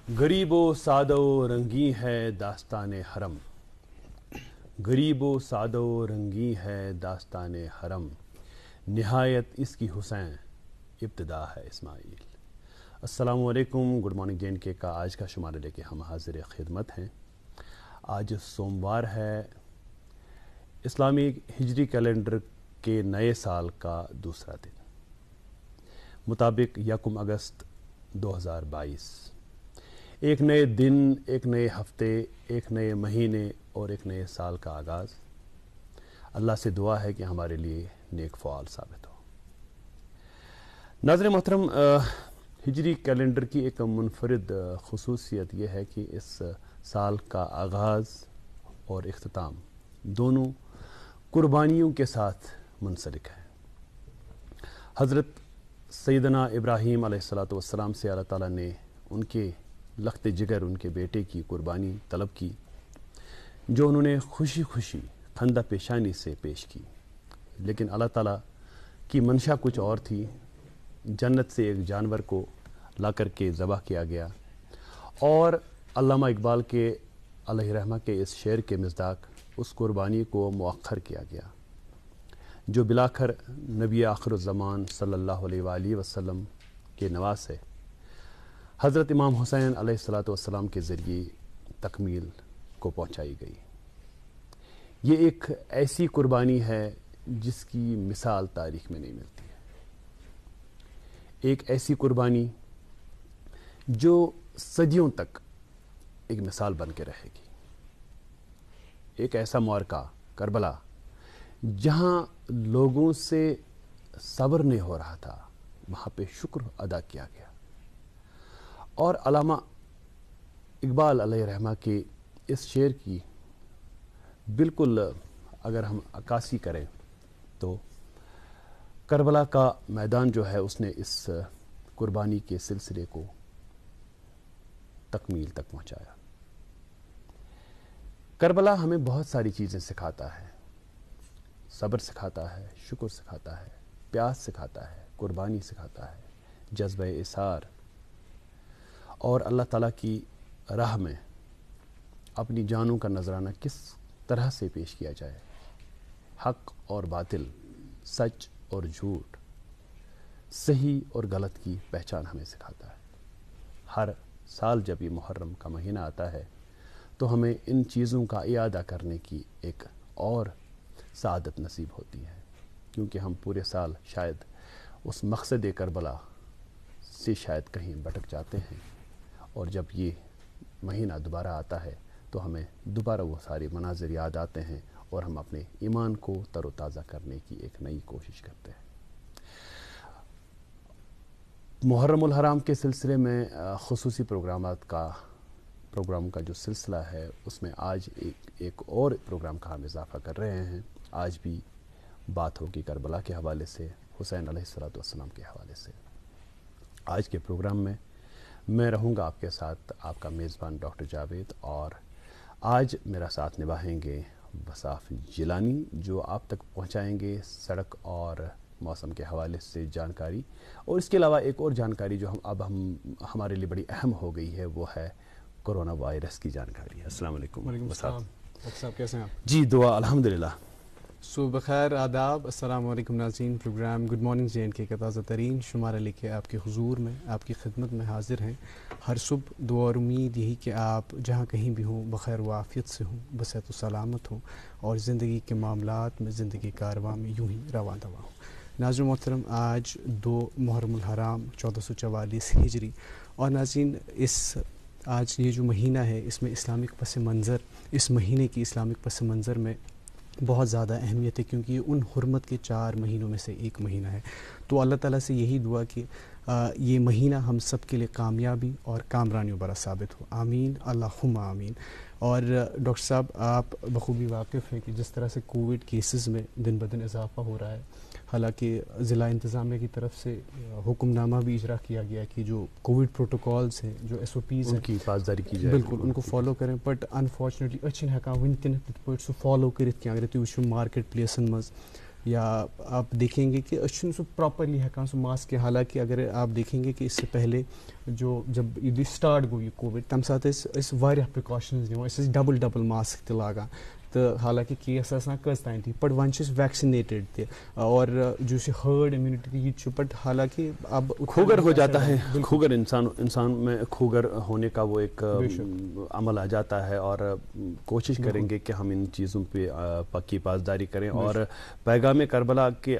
غریب و سادہ و رنگی ہے داستان حرم، غریب و سادہ و رنگی ہے داستان حرم، نہایت اس کی حسین ابتدا ہے اسماعیل۔ السلام علیکم، good morning J N K کا آج کا شمارہ لے کے ہم حاضر خدمت ہیں۔ آج سوموار ہے، اسلامی ہجری کیلنڈر کے نئے سال کا دوسرا دن، مطابق 1 اگست 2022۔ ایک نئے دن، ایک نئے ہفتے، ایک نئے مہینے اور ایک نئے سال کا آغاز۔ اللہ سے دعا ہے کہ ہمارے لیے نیک فعال ثابت ہو۔ ناظرین محترم، ہجری کیلنڈر کی ایک منفرد خصوصیت یہ ہے کہ اس سال کا آغاز اور اختتام دونوں قربانیوں کے ساتھ منسلک ہے۔ حضرت سیدنا ابراہیم علیہ السلام سے اللہ تعالیٰ نے ان کے لخت جگر، ان کے بیٹے کی قربانی طلب کی، جو انہوں نے خوشی خوشی خندہ پیشانی سے پیش کی، لیکن اللہ تعالیٰ کی منشا کچھ اور تھی۔ جنت سے ایک جانور کو لا کر کے ذبح کیا گیا، اور علامہ اقبال کے علیہ رحمہ کے اس شعر کے مصداق اس قربانی کو مؤخر کیا گیا، جو بلاخر نبی آخر الزمان صلی اللہ علیہ وآلہ وسلم کے نواز ہے، حضرت امام حسین علیہ السلام کے ذریعے تکمیل کو پہنچائی گئی۔ یہ ایک ایسی قربانی ہے جس کی مثال تاریخ میں نہیں ملتی ہے، ایک ایسی قربانی جو صدیوں تک ایک مثال بن کے رہے گی۔ ایک ایسا معرکہ کربلا جہاں لوگوں سے صبر نہیں ہو رہا تھا، وہاں پہ شکر ادا کیا گیا، اور علامہ اقبال علیہ رحمہ کے اس شعر کی بالکل اگر ہم عکاسی کریں تو کربلا کا میدان جو ہے اس نے اس قربانی کے سلسلے کو تکمیل تک پہنچایا۔ کربلا ہمیں بہت ساری چیزیں سکھاتا ہے، صبر سکھاتا ہے، شکر سکھاتا ہے، پیاس سکھاتا ہے، قربانی سکھاتا ہے، جذبہ اثار، اور اللہ تعالیٰ کی راہ میں اپنی جانوں کا نذرانہ کس طرح سے پیش کیا جائے، حق اور باطل، سچ اور جھوٹ، صحیح اور غلط کی پہچان ہمیں سکھاتا ہے۔ ہر سال جب یہ محرم کا مہینہ آتا ہے تو ہمیں ان چیزوں کا اعادہ کرنے کی ایک اور سعادت نصیب ہوتی ہے، کیونکہ ہم پورے سال شاید اس مقصد کربلا سے شاید کہیں بھٹک جاتے ہیں، اور جب یہ مہینہ دوبارہ آتا ہے تو ہمیں دوبارہ وہ سارے مناظر یاد آتے ہیں، اور ہم اپنے ایمان کو تر و تازہ کرنے کی ایک نئی کوشش کرتے ہیں۔ محرم الحرام کے سلسلے میں خصوصی پروگرام کا جو سلسلہ ہے، اس میں آج ایک اور پروگرام کا ہم اضافہ کر رہے ہیں۔ آج بھی بات ہوگی کربلا کے حوالے سے، حسین علیہ السلام کے حوالے سے۔ آج کے پروگرام میں میں رہوں گا آپ کے ساتھ، آپ کا میزبان ڈاکٹر جاوید، اور آج میرا ساتھ نبھائیں گے وصاف جیلانی، جو آپ تک پہنچائیں گے سڑک اور موسم کے حوالے سے جانکاری، اور اس کے علاوہ ایک اور جانکاری جو ہمارے لیے بڑی اہم ہو گئی ہے، وہ ہے کرونا وائرس کی جانکاری۔ السلام علیکم۔ وعلیکم السلام، ڈاکٹر صاحب کیسے ہیں آپ؟ جی دعا الحمدللہ۔ صبح بخیر، آداب، السلام علیکم ناظرین۔ Program good morning J N K کا تازہ ترین شمارہ لے کے آپ کے حضور میں، آپ کی خدمت میں حاضر ہیں۔ ہر صبح دعا اور امید یہی کہ آپ جہاں کہیں بھی ہوں بخیر و عافیت سے ہوں، بصحت و سلامت ہوں، اور زندگی کے معاملات میں، زندگی کارواں میں یوں ہی رواں دواں ہوں۔ ناظرین محترم، آج 2 محرم الحرام 1444 ہجری، اور ناظرین آج یہ جو مہینہ ہے، اس میں اسلامک پس منظر، اس مہینے کی اسلامک پس منظر میں بہت زیادہ اہمیت ہے، کیونکہ یہ ان حرمت کے 4 مہینوں میں سے ایک مہینہ ہے۔ تو اللہ تعالیٰ سے یہی دعا کہ یہ مہینہ ہم سب کے لیے کامیابی اور کامرانیوں برا ثابت ہو، آمین اللہم آمین۔ اور ڈاکٹر صاحب، آپ بخوبی واقف ہیں کہ جس طرح سے کووڈ کیسز میں دن بدن اضافہ ہو رہا ہے، حالانکہ ضلع انتظامیہ کی طرف سے حکم نامہ بھی اجرا کیا گیا کہ جو کووڈ پروٹوکالز ہیں، جو SOPs ہیں، ان کی پاسداری کی جائے، بالکل ان کو فالو کریں، بٹ انفارچونیٹلی أسۍ چھِنہٕ ہٮ۪کان وٕنہِ تہِ نہٕ تِتھ پٲٹھۍ سُہ فالو کٔرِتھ کینٛہہ۔ اگر تُہۍ وٕچھِو مارکیٹ پلیسن منٛز یا آپ دیکھیں گے کہ اچھن سو پراپرلی ہیکان سو ماسک حالانکہ اگر آپ دیکھیں گے کہ اس سے پہلے جب یہ سٹارٹ گو یہ کووڈ تمہ سات واریاہ پرکاشنز نوان ڈبل ماسک تہ لاگان تو حالانکہ کیس آسان کس تین تھی بٹ ون ویکسینیٹڈ تہ اور جو ہرڈ امیونٹی یہ بٹ حالانکہ اب کھوگر ہو جاتا ہے کھوگر انسان میں کھوگر ہونے کا وہ ایک عمل آ جاتا ہے اور کوشش کریں گے کہ ہم ان چیزوں پہ پکی پاسداری کریں اور پیغام کربلا کے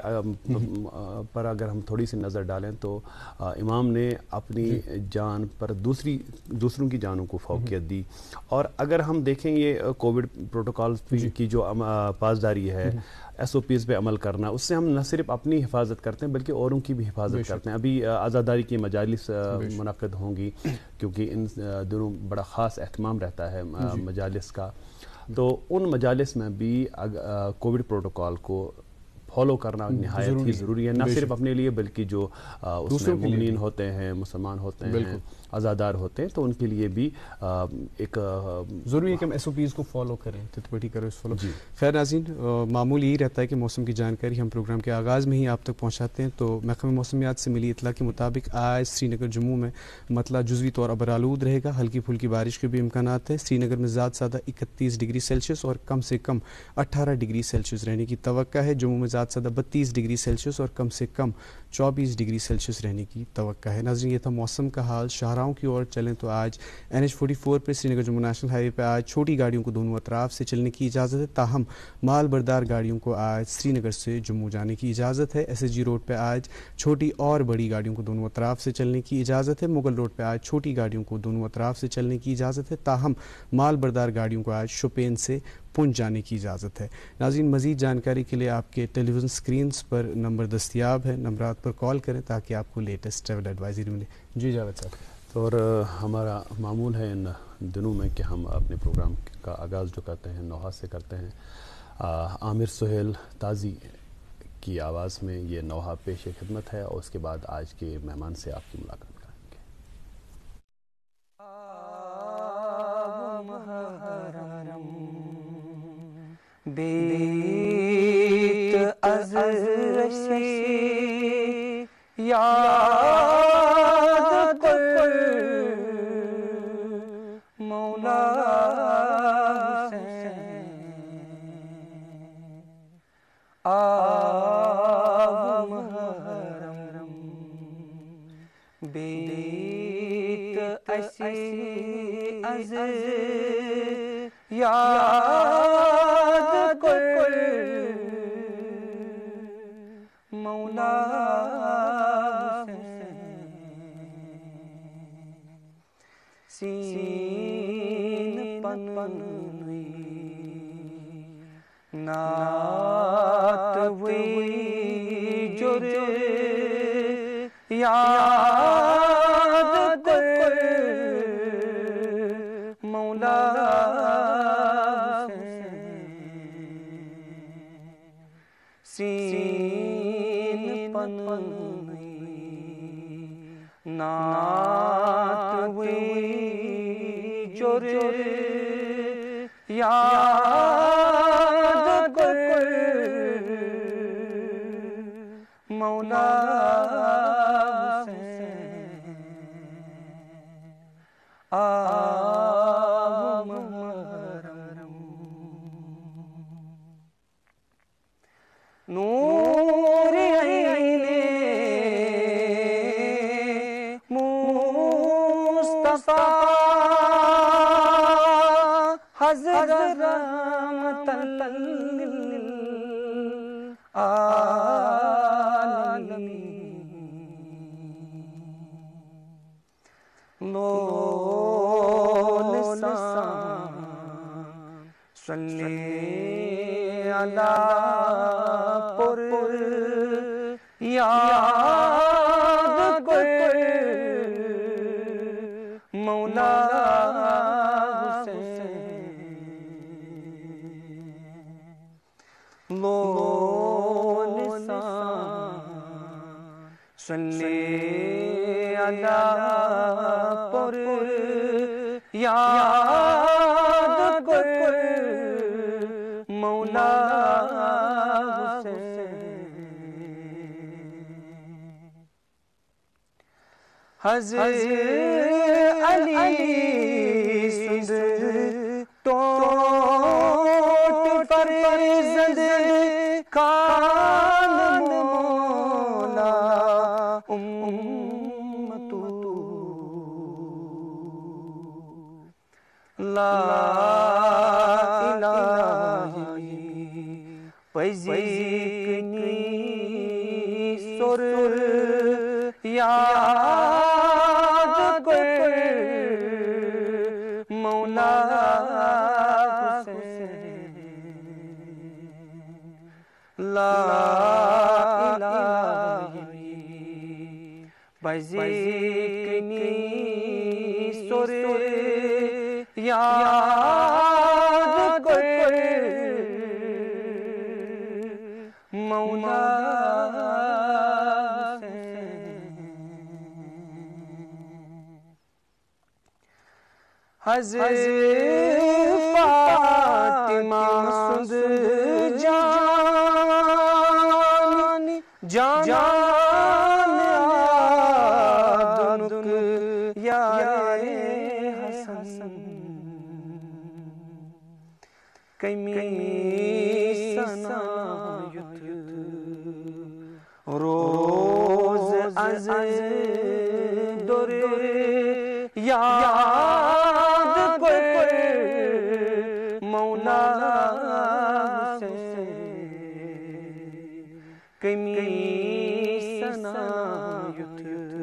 پر اگر ہم تھوڑی سی نظر ڈالیں تو امام نے اپنی جان پر دوسروں کی جانوں کو فوقیت دی اور اگر ہم دیکھیں یہ کووڈ پروٹوکال کی جو پاسداری ہے ایس او پیز پہ عمل کرنا اس سے ہم نہ صرف اپنی حفاظت کرتے ہیں بلکہ اوروں کی بھی حفاظت کرتے ہیں. ابھی عزاداری کی مجالس منعقد ہوں گی کیونکہ ان دنوں بڑا خاص اہتمام رہتا ہے مجالس کا تو ان مجالس میں بھی کووڈ پروٹوکال کو فالو کرنا نہایت ہی ضروری ہے نہ صرف اپنے لیے بلکہ جو اس میں مومنین ہوتے ہیں مسلمان ہوتے ہیں عزادار ہوتے ہیں تو ان کے لیے بھی ایک ضروری ہے کہ ہم ایس او پیز کو فالو کریں فالو. خیر ناظرین معمول یہی رہتا ہے کہ موسم کی جانکاری ہم پروگرام کے آغاز میں ہی آپ تک پہنچاتے ہیں. تو محکمہ موسمیات سے ملی اطلاع کے مطابق آج سری نگر جموں میں مطلع جزوی طور ابرآلود رہے گا. ہلکی پھلکی بارش کے بھی امکانات ہیں. سری نگر میں زیادہ سادہ 31 ڈگری سیلسیس اور کم سے کم 18 ڈگری سیلسیس رہنے کی توقع ہے. جموں میں زیادہ سادہ 32 ڈگری سیلسیس اور کم سے کم 24 ڈگری سیلسیس رہنے کی توقع ہے. ناظرین یہ تھا موسم کا حال. شاہراہوں کی اور چلیں تو آج NH44 پہ Srinagar Jammu national highway پہ آج چھوٹی گاڑیوں کو دونوں اطراف سے چلنے کی اجازت ہے تاہم مال بردار گاڑیوں کو آج سری نگر سے جموں جانے کی اجازت ہے. SSG روڈ پہ آج چھوٹی اور بڑی گاڑیوں کو دونوں اطراف سے چلنے کی اجازت ہے. مغل روڈ پہ آج چھوٹی گاڑیوں کو دونوں اطراف سے چلنے کی اجازت ہے تاہم مال بردار گاڑیوں کو آج شوپین سے پنچ جانے کی اجازت ہے. ناظرین مزید جانکاری کے لیے آپ کے ٹیلی ویژن اسکرینس پر نمبر دستیاب ہے, نمبرات پر کال کریں تاکہ آپ کو لیٹسٹ ٹریول ایڈوائزری ملے. جی جاوید صاحب. اور ہمارا معمول ہے ان دنوں میں کہ ہم اپنے پروگرام کا آغاز جو کرتے ہیں نوحہ سے کرتے ہیں. عامر سہیل تازی کی آواز میں یہ نوحہ پیش خدمت ہے اور اس کے بعد آج کے مہمان سے آپ کی ملاقات کریں گے. بیت از رسی یاد کر مولا حسین آب محرم بیت اسی از یاد کر مولا سین پنوی نات وی جر یاد کر مولا سین پنوی نات وی جر یاد کر مولا آب محرم نور عین مصطفیٰ حضرت رحمت للعالمین لو لسان صلی علی پر یاد کر مولا حسین لو لسان صلی علی پر یاد کر مولا حسین حضرت علی سند ٹوٹ فرزند کان مولا امت لا الہی پزیکنی سر یاد کر مولا حسین لا الہی پزیکنی سر یاد کر مولا حضرت فاطمہ سند جان آدنک یار حسن کمی سنایت روز از در یاد کر مولا حسین کمی سنایت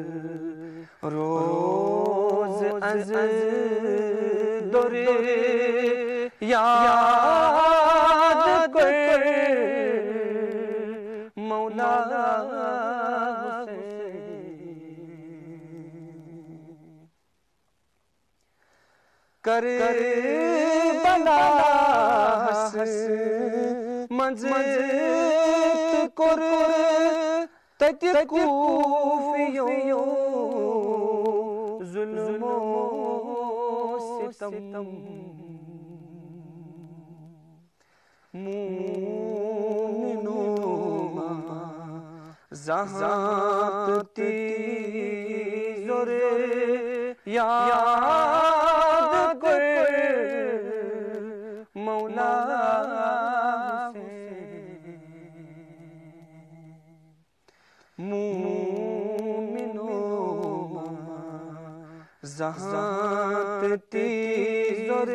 روز از در یاد کر مولا کربلا حس منزت کر تت کوفیو ظلم و ستم مومنوں زہاں تیزر یاد کر مولا مومنوں زہاں تیزر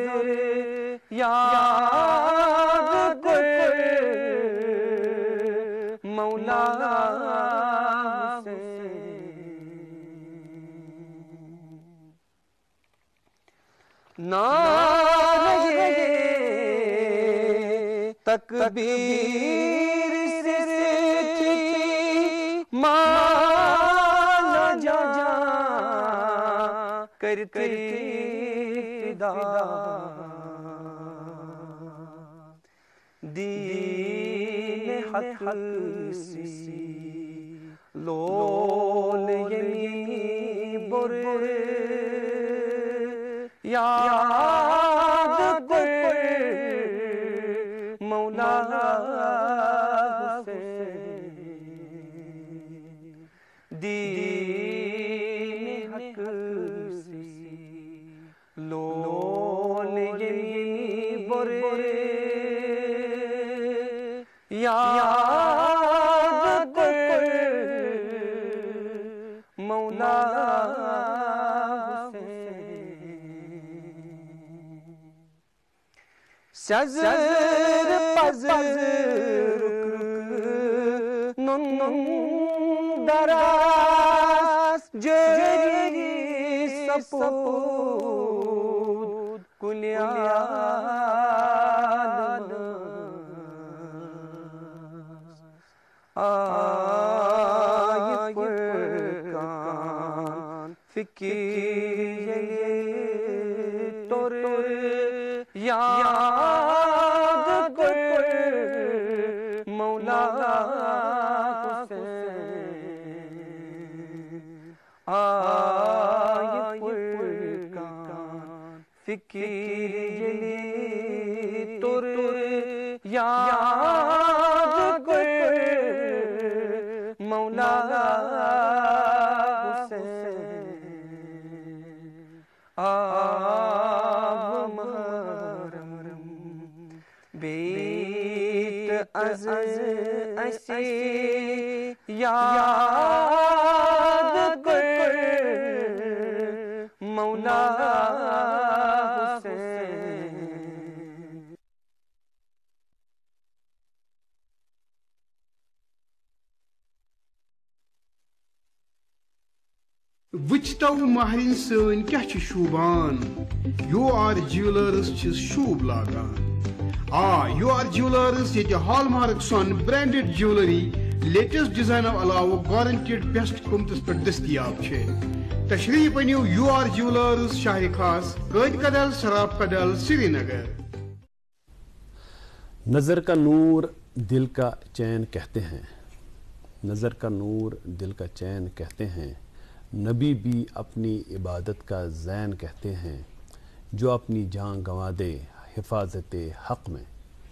یاد کر مولا نعرہ تکبیر سے تھی مانا جا کرتی فدا دین حق سی لول یمی بر یاد کر مولا حسین دین حق سی لول یمی بر یاد کر مولا سزر پزر رک نن دراز جری سپود کلیاد آئی پرکان فکر تور یاد کر مولا حسین آئی پرکان فکر تور یاد کر مولا حسین محرم بیت از اسی یاد کر مولا حسین. وچتو مہرین سن کیا شوبان یو آر جیولرز شوب لاگان. یو آر جیولرز یہ ہال مارک سون برانڈڈ جیولری لیٹسٹ ڈیزائنو علاوہ گارنٹیڈ بیسٹ قیمتس پہ دستیاب ہے. تشریف انیو یو آر جیولرز شاہ خاص قید کدل سراف کدل سری نگر. نظر کا نور دل کا چین کہتے ہیں، نظر کا نور دل کا چین کہتے ہیں، نبی بھی اپنی عبادت کا زین کہتے ہیں، جو اپنی جان گنوا دے حفاظت حق میں،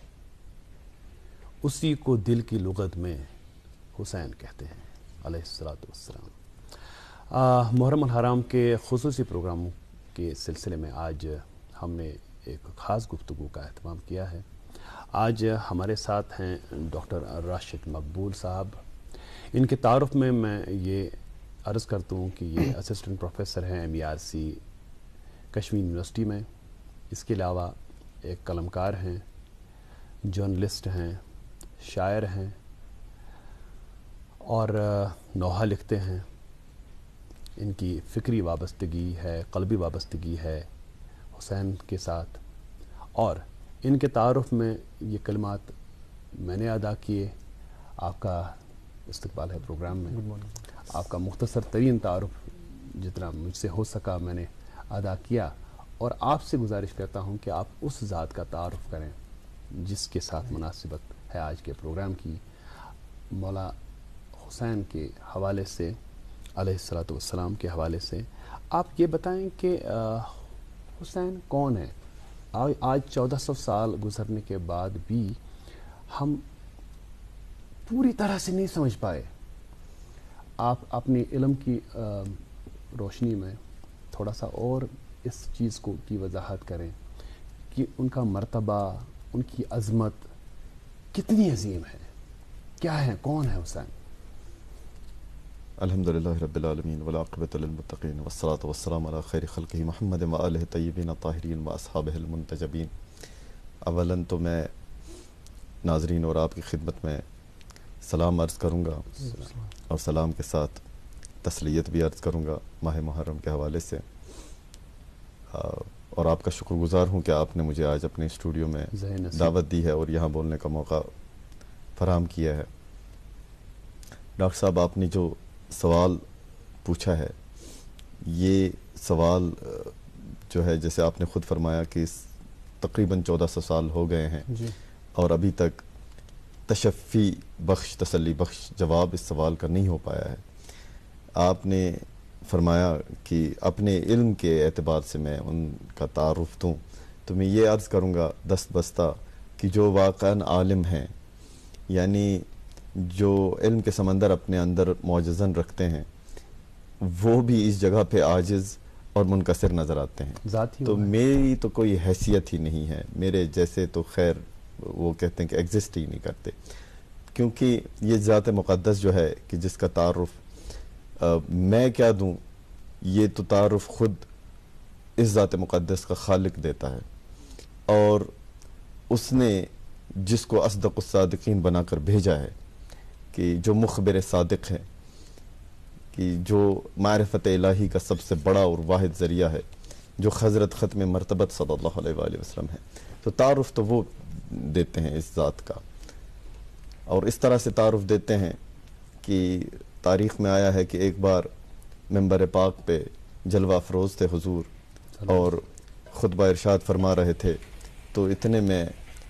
اسی کو دل کی لغت میں حسین کہتے ہیں علیہ الصلوۃ والسلام. محرم الحرام کے خصوصی پروگراموں کے سلسلے میں آج ہم نے ایک خاص گفتگو کا اہتمام کیا ہے. آج ہمارے ساتھ ہیں ڈاکٹر راشد مقبول صاحب. ان کے تعارف میں یہ عرض کرتا ہوں کہ یہ اسسٹنٹ پروفیسر ہیں MERC کشمیر یونیورسٹی میں. اس کے علاوہ ایک قلمکار ہیں، جرنلسٹ ہیں، شاعر ہیں اور نوحہ لکھتے ہیں. ان کی فکری وابستگی ہے، قلبی وابستگی ہے حسین کے ساتھ، اور ان کے تعارف میں یہ کلمات میں نے ادا کیے. آپ کا استقبال ہے پروگرام میں. آپ کا مختصر ترین تعارف جتنا مجھ سے ہو سکا میں نے ادا کیا، اور آپ سے گزارش کرتا ہوں کہ آپ اس ذات کا تعارف کریں جس کے ساتھ مناسبت ہے آج کے پروگرام کی. مولا حسین کے حوالے سے، علیہ الصلوۃ والسلام کے حوالے سے آپ یہ بتائیں کہ حسین کون ہے؟ آج 1400 سال گزرنے کے بعد بھی ہم پوری طرح سے نہیں سمجھ پائے. آپ اپنی علم کی روشنی میں تھوڑا سا اور اس چیز کی وضاحت کریں کہ ان کا مرتبہ، ان کی عظمت کتنی عظیم ہے، کیا ہے، کون ہے حسین؟ الحمدللہ رب العالمین والعاقبۃ للمتقین والصلاۃ والسلام علی خیر خلقہ محمد وآلہ طیبین الطاہرین واصحابہ المنتجبین. اولاً تو میں ناظرین اور آپ کی خدمت میں سلام عرض کروں گا، اور سلام کے ساتھ تسلیت بھی عرض کروں گا ماہ محرم کے حوالے سے، اور آپ کا شکر گزار ہوں کہ آپ نے مجھے آج اپنے اسٹوڈیو میں دعوت دی ہے اور یہاں بولنے کا موقع فراہم کیا ہے. ڈاکٹر صاحب، آپ نے جو سوال پوچھا ہے، یہ سوال جو ہے جیسے آپ نے خود فرمایا کہ تقریباً 1400 سال ہو گئے ہیں اور ابھی تک تشفی بخش، تسلی بخش جواب اس سوال کا نہیں ہو پایا ہے. آپ نے فرمایا کہ اپنے علم کے اعتبار سے میں ان کا تعارف دوں تو میں یہ عرض کروں گا دست بستہ کہ جو واقعاً عالم ہیں، یعنی جو علم کے سمندر اپنے اندر معجزن رکھتے ہیں، وہ بھی اس جگہ پہ عاجز اور منکسر نظر آتے ہیں. تو میری تو کوئی حیثیت ہی نہیں ہے، میرے جیسے تو خیر وہ کہتے ہیں کہ ایگزسٹ ہی نہیں کرتے، کیونکہ یہ ذات مقدس جو ہے کہ جس کا تعارف میں کیا دوں، یہ تو تعارف خود اس ذات مقدس کا خالق دیتا ہے، اور اس نے جس کو اصدق الصادقین بنا کر بھیجا ہے کہ جو مخبر صادق ہے، کہ جو معرفت الہی کا سب سے بڑا اور واحد ذریعہ ہے، جو حضرت ختم مرتبت صلی اللہ علیہ وآلہ وسلم ہے. تو تعارف تو وہ دیتے ہیں اس ذات کا، اور اس طرح سے تعارف دیتے ہیں کہ تاریخ میں آیا ہے کہ ایک بار منبر پاک پہ جلوہ افروز تھے حضور اور خطبہ ارشاد فرما رہے تھے، تو اتنے میں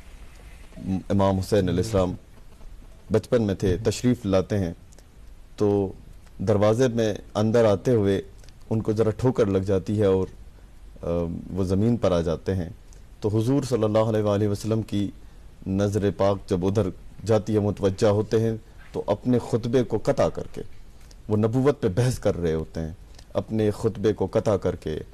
امام حسین علیہ السلام بچپن میں تھے، تشریف لاتے ہیں، تو دروازے میں اندر آتے ہوئے ان کو ذرا ٹھوکر لگ جاتی ہے اور وہ زمین پر آ جاتے ہیں. تو حضور صلی اللہ علیہ وآلہ وسلم کی نظر پاک جب ادھر جاتی ہے، متوجہ ہوتے ہیں، تو اپنے خطبے کو قطع کر کے، وہ نبوت پہ بحث کر رہے ہوتے ہیں، اپنے خطبے کو قطع کر کے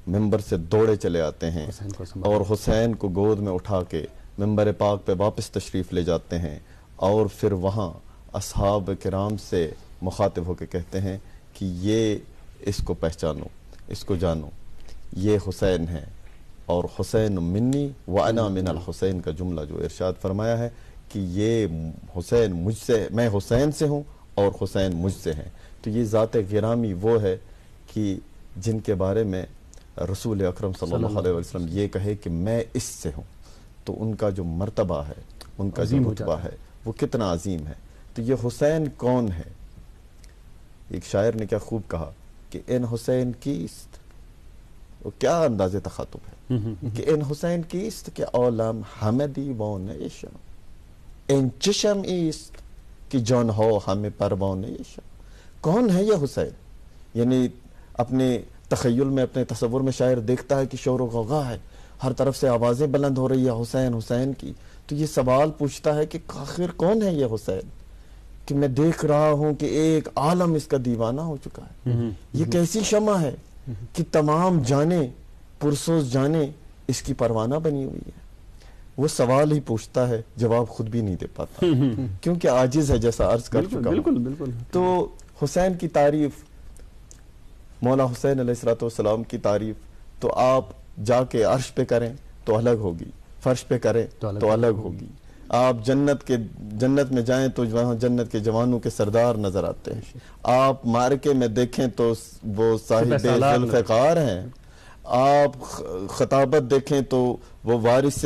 ممبر سے دوڑے چلے آتے ہیں اور حسین کو گود میں اٹھا کے ممبر پاک پہ واپس تشریف لے جاتے ہیں، اور پھر وہاں اصحاب کرام سے مخاطب ہو کے کہتے ہیں کہ یہ اس کو پہچانو، اس کو جانو، یہ حسین ہے، اور حسین منی وانا من الحسین کا جملہ جو ارشاد فرمایا ہے کہ یہ حسین مجھ سے، میں حسین سے ہوں اور حسین مجھ سے ہیں۔ تو یہ ذات گرامی وہ ہے کہ جن کے بارے میں رسول اکرم صلی اللہ علیہ وسلم یہ کہے کہ میں اس سے ہوں، تو ان کا جو مرتبہ ہے، ان کا جو رتبہ ہے وہ کتنا عظیم ہے۔ تو یہ حسین کون ہے؟ ایک شاعر نے کیا خوب کہا کہ ان حسین کیست، وہ کیا انداز تخاطب ہے کہ ان حسین کیست کہ عالم همه دیوانه‌شان، ان چشم ایست کہ جانها همه پروانه‌شان۔ کون ہے یہ حسین؟ یعنی اپنے تخیل میں، اپنے تصور میں شاعر دیکھتا ہے کہ شور و غوغا ہے، ہر طرف سے آوازیں بلند ہو رہی ہے حسین حسین کی، تو یہ سوال پوچھتا ہے کہ آخر کون ہے یہ حسین کہ میں دیکھ رہا ہوں کہ ایک عالم اس کا دیوانہ ہو چکا ہے، یہ کیسی شمع ہے کہ تمام جانیں، پرسوز جانیں اس کی پروانہ بنی ہوئی ہے۔ وہ سوال ہی پوچھتا ہے، جواب خود بھی نہیں دے پاتا کیونکہ عاجز ہے، جیسا عرض کر چکا ہوں۔ تو حسین کی تعریف، مولا حسین علیہ السلام کی تعریف تو آپ جا کے عرش پہ کریں تو الگ ہوگی، فرش پہ کریں تو الگ ہوگی، آپ جنت میں جائیں تو وہاں جنت کے جوانوں کے سردار نظر آتے ہیں، آپ مارکے میں دیکھیں تو وہ صاحب ذوالفقار ہیں، آپ خطابت دیکھیں تو وہ وارث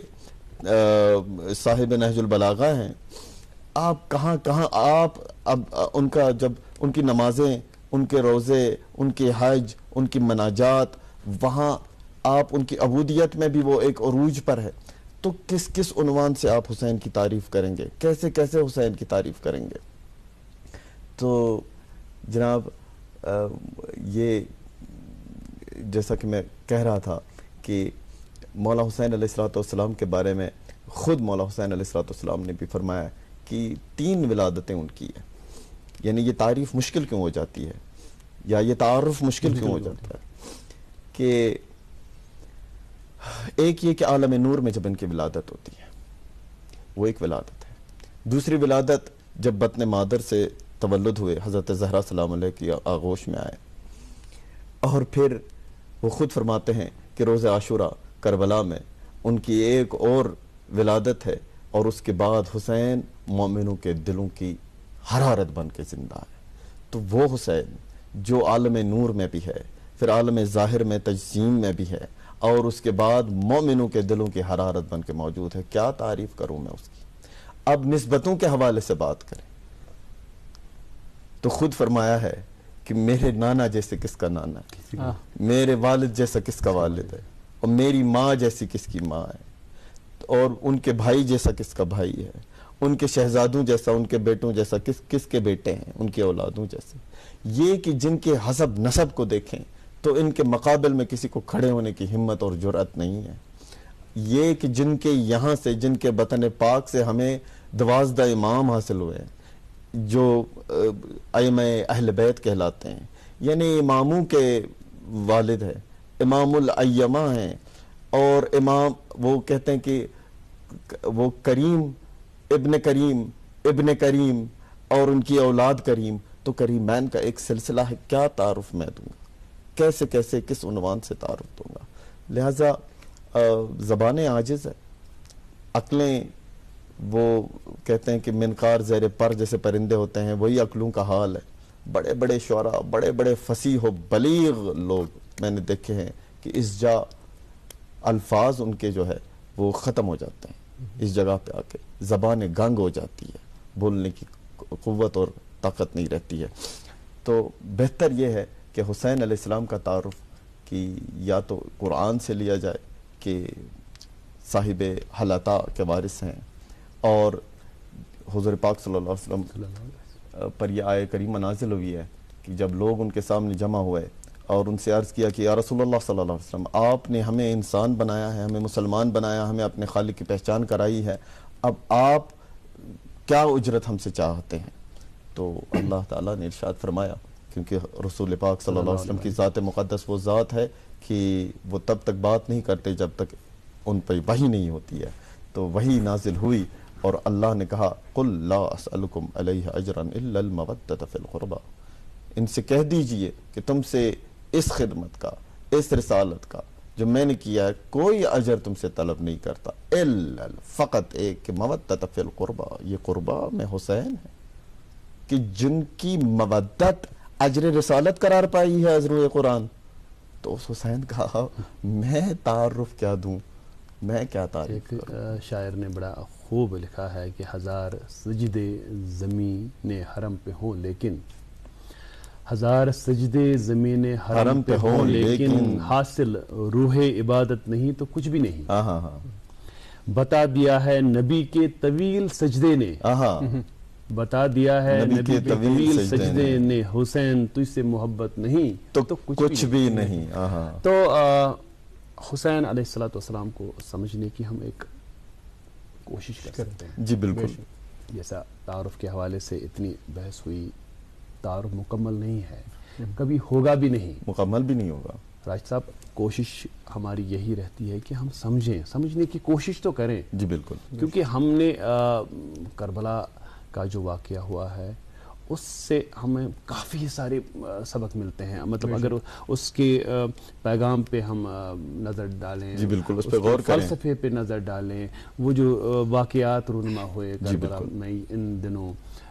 صاحب نہج البلاغہ ہیں، آپ کہاں آپ اب ان کا جب ان کی نمازیں، ان کے روزے، ان کی حج، ان کی مناجات، وہاں آپ ان کی عبودیت میں بھی وہ ایک عروج پر ہے، تو کس عنوان سے آپ حسین کی تعریف کریں گے، کیسے حسین کی تعریف کریں گے؟ تو جناب یہ جیسا کہ میں کہہ رہا تھا کہ مولا حسین علیہ السلام کے بارے میں خود مولا حسین علیہ السلام نے بھی فرمایا کہ 3 ولادتیں ان کی ہیں۔ یعنی یہ تعریف مشکل کیوں ہو جاتی ہے یا یہ تعارف مشکل کیوں ہو جاتا ہے کہ ایک یہ کہ عالم نور میں جب ان کی ولادت ہوتی ہے، وہ ایک ولادت ہے۔ دوسری ولادت جب بطن مادر سے تولد ہوئے، حضرت زہرا سلام علیہ کی آغوش میں آئے، اور پھر وہ خود فرماتے ہیں کہ روز عاشورہ کربلا میں ان کی ایک اور ولادت ہے، اور اس کے بعد حسین مومنوں کے دلوں کی حرارت بن کے زندہ ہے۔ تو وہ حسین جو عالم نور میں بھی ہے، پھر عالم ظاہر میں تجسیم میں بھی ہے، اور اس کے بعد مومنوں کے دلوں کی حرارت بن کے موجود ہے، کیا تعریف کروں میں اس کی؟ اب نسبتوں کے حوالے سے بات کریں تو خود فرمایا ہے کہ میرے نانا جیسے کس کا نانا ہے، میرے والد جیسا کس کا والد ہے، اور میری ماں جیسی کس کی ماں ہے، اور ان کے بھائی جیسا کس کا بھائی ہے، ان کے شہزادوں جیسا، ان کے بیٹوں جیسا کس کے بیٹے ہیں، ان کے اولادوں جیسے۔ یہ کہ جن کے حسب نسب کو دیکھیں تو ان کے مقابل میں کسی کو کھڑے ہونے کی ہمت اور جرأت نہیں ہے۔ یہ کہ جن کے یہاں سے، جن کے بطن پاک سے ہمیں 12 امام حاصل ہوئے ہیں جو ائمہ اہل بیت کہلاتے ہیں، یعنی اماموں کے والد ہیں، امام الائمہ ہیں، اور امام وہ کہتے ہیں کہ وہ کریم ابن کریم اور ان کی اولاد کریم، تو کریمین کا ایک سلسلہ ہے، کیا تعارف میں دوں گا، کیسے کس عنوان سے تعارف دوں گا؟ لہٰذا زبانیں عاجز ہے، عقلیں وہ کہتے ہیں کہ منقار زیر پر جیسے پرندے ہوتے ہیں، وہی عقلوں کا حال ہے۔ بڑے بڑے شعراء، بڑے بڑے فصیح و بلیغ لوگ میں نے دیکھے ہیں کہ اس جا الفاظ ان کے جو ہے وہ ختم ہو جاتے ہیں، اس جگہ پہ آ کے زبان گنگ ہو جاتی ہے، بولنے کی قوت اور طاقت نہیں رہتی ہے۔ تو بہتر یہ ہے کہ حسین علیہ السلام کا تعارف کہ یا تو قرآن سے لیا جائے کہ صاحب حلطہ کے وارث ہیں، اور حضور پاک صلی اللہ علیہ وسلم پر یہ آیہ کریمہ نازل ہوئی ہے کہ جب لوگ ان کے سامنے جمع ہوئے اور ان سے عرض کیا کہ یا رسول اللہ صلی اللہ علیہ وسلم، آپ نے ہمیں انسان بنایا ہے، ہمیں مسلمان بنایا، ہمیں اپنے خالق کی پہچان کرائی ہے، اب آپ کیا اجرت ہم سے چاہتے ہیں؟ تو اللہ تعالیٰ نے ارشاد فرمایا کیونکہ رسول پاک صلی اللہ علیہ وسلم کی ذات مقدس وہ ذات ہے کہ وہ تب تک بات نہیں کرتے جب تک ان پہ وحی نہیں ہوتی ہے. تو وحی نازل ہوئی اور اللہ نے کہا قل لا اسألکم علیہ اجرا الا المودۃ فی القربى، ان سے کہہ دیجئے کہ تم سے اس خدمت کا، اس رسالت کا جو میں نے کیا ہے کوئی اجر تم سے طلب نہیں کرتا، الا فقط ایک کہ مودۃ فی القربى، یہ قربہ میں حسین ہے کہ جن کی مودت اجر رسالت قرار پائی ہے از روئے قرآن. تو اس حسین کہا میں تعارف کیا دوں، میں کیا تعریف ایک کروں. شاعر نے بڑا خوب لکھا ہے کہ 1000 سجدے زمین حرم پہ ہوں لیکن 1000 سجدے زمین حرم پہ ہوں لیکن حاصل روح عبادت نہیں تو کچھ بھی نہیں. بتا دیا ہے نبی کے طویل سجدے نے، بتا دیا ہے نبی کے طویل سجدے نے، حسین تجھ سے محبت نہیں تو کچھ بھی نہیں. تو حسین علیہ السلام کو سمجھنے کی ہم ایک کوشش کر سکتے ہیں. جی بالکل. جیسا تعارف کے حوالے سے اتنی بحث ہوئی، تعارف مکمل نہیں ہے، کبھی ہوگا بھی نہیں، مکمل بھی نہیں ہوگا. راشد صاحب کوشش ہماری یہی رہتی ہے کہ ہم سمجھنے کی کوشش تو کریں. جی بالکل. کیونکہ ہم نے کربلا کا جو واقعہ ہوا ہے اس سے ہمیں کافی سارے سبق ملتے ہیں. مطلب اگر اس کے پیغام پہ ہم نظر ڈالیں، جی بالکل، اس پہ غور کریں، فلسفے پہ نظر ڈالیں، وہ جو واقعات رونما ہوئے کربلا میں ان دنوں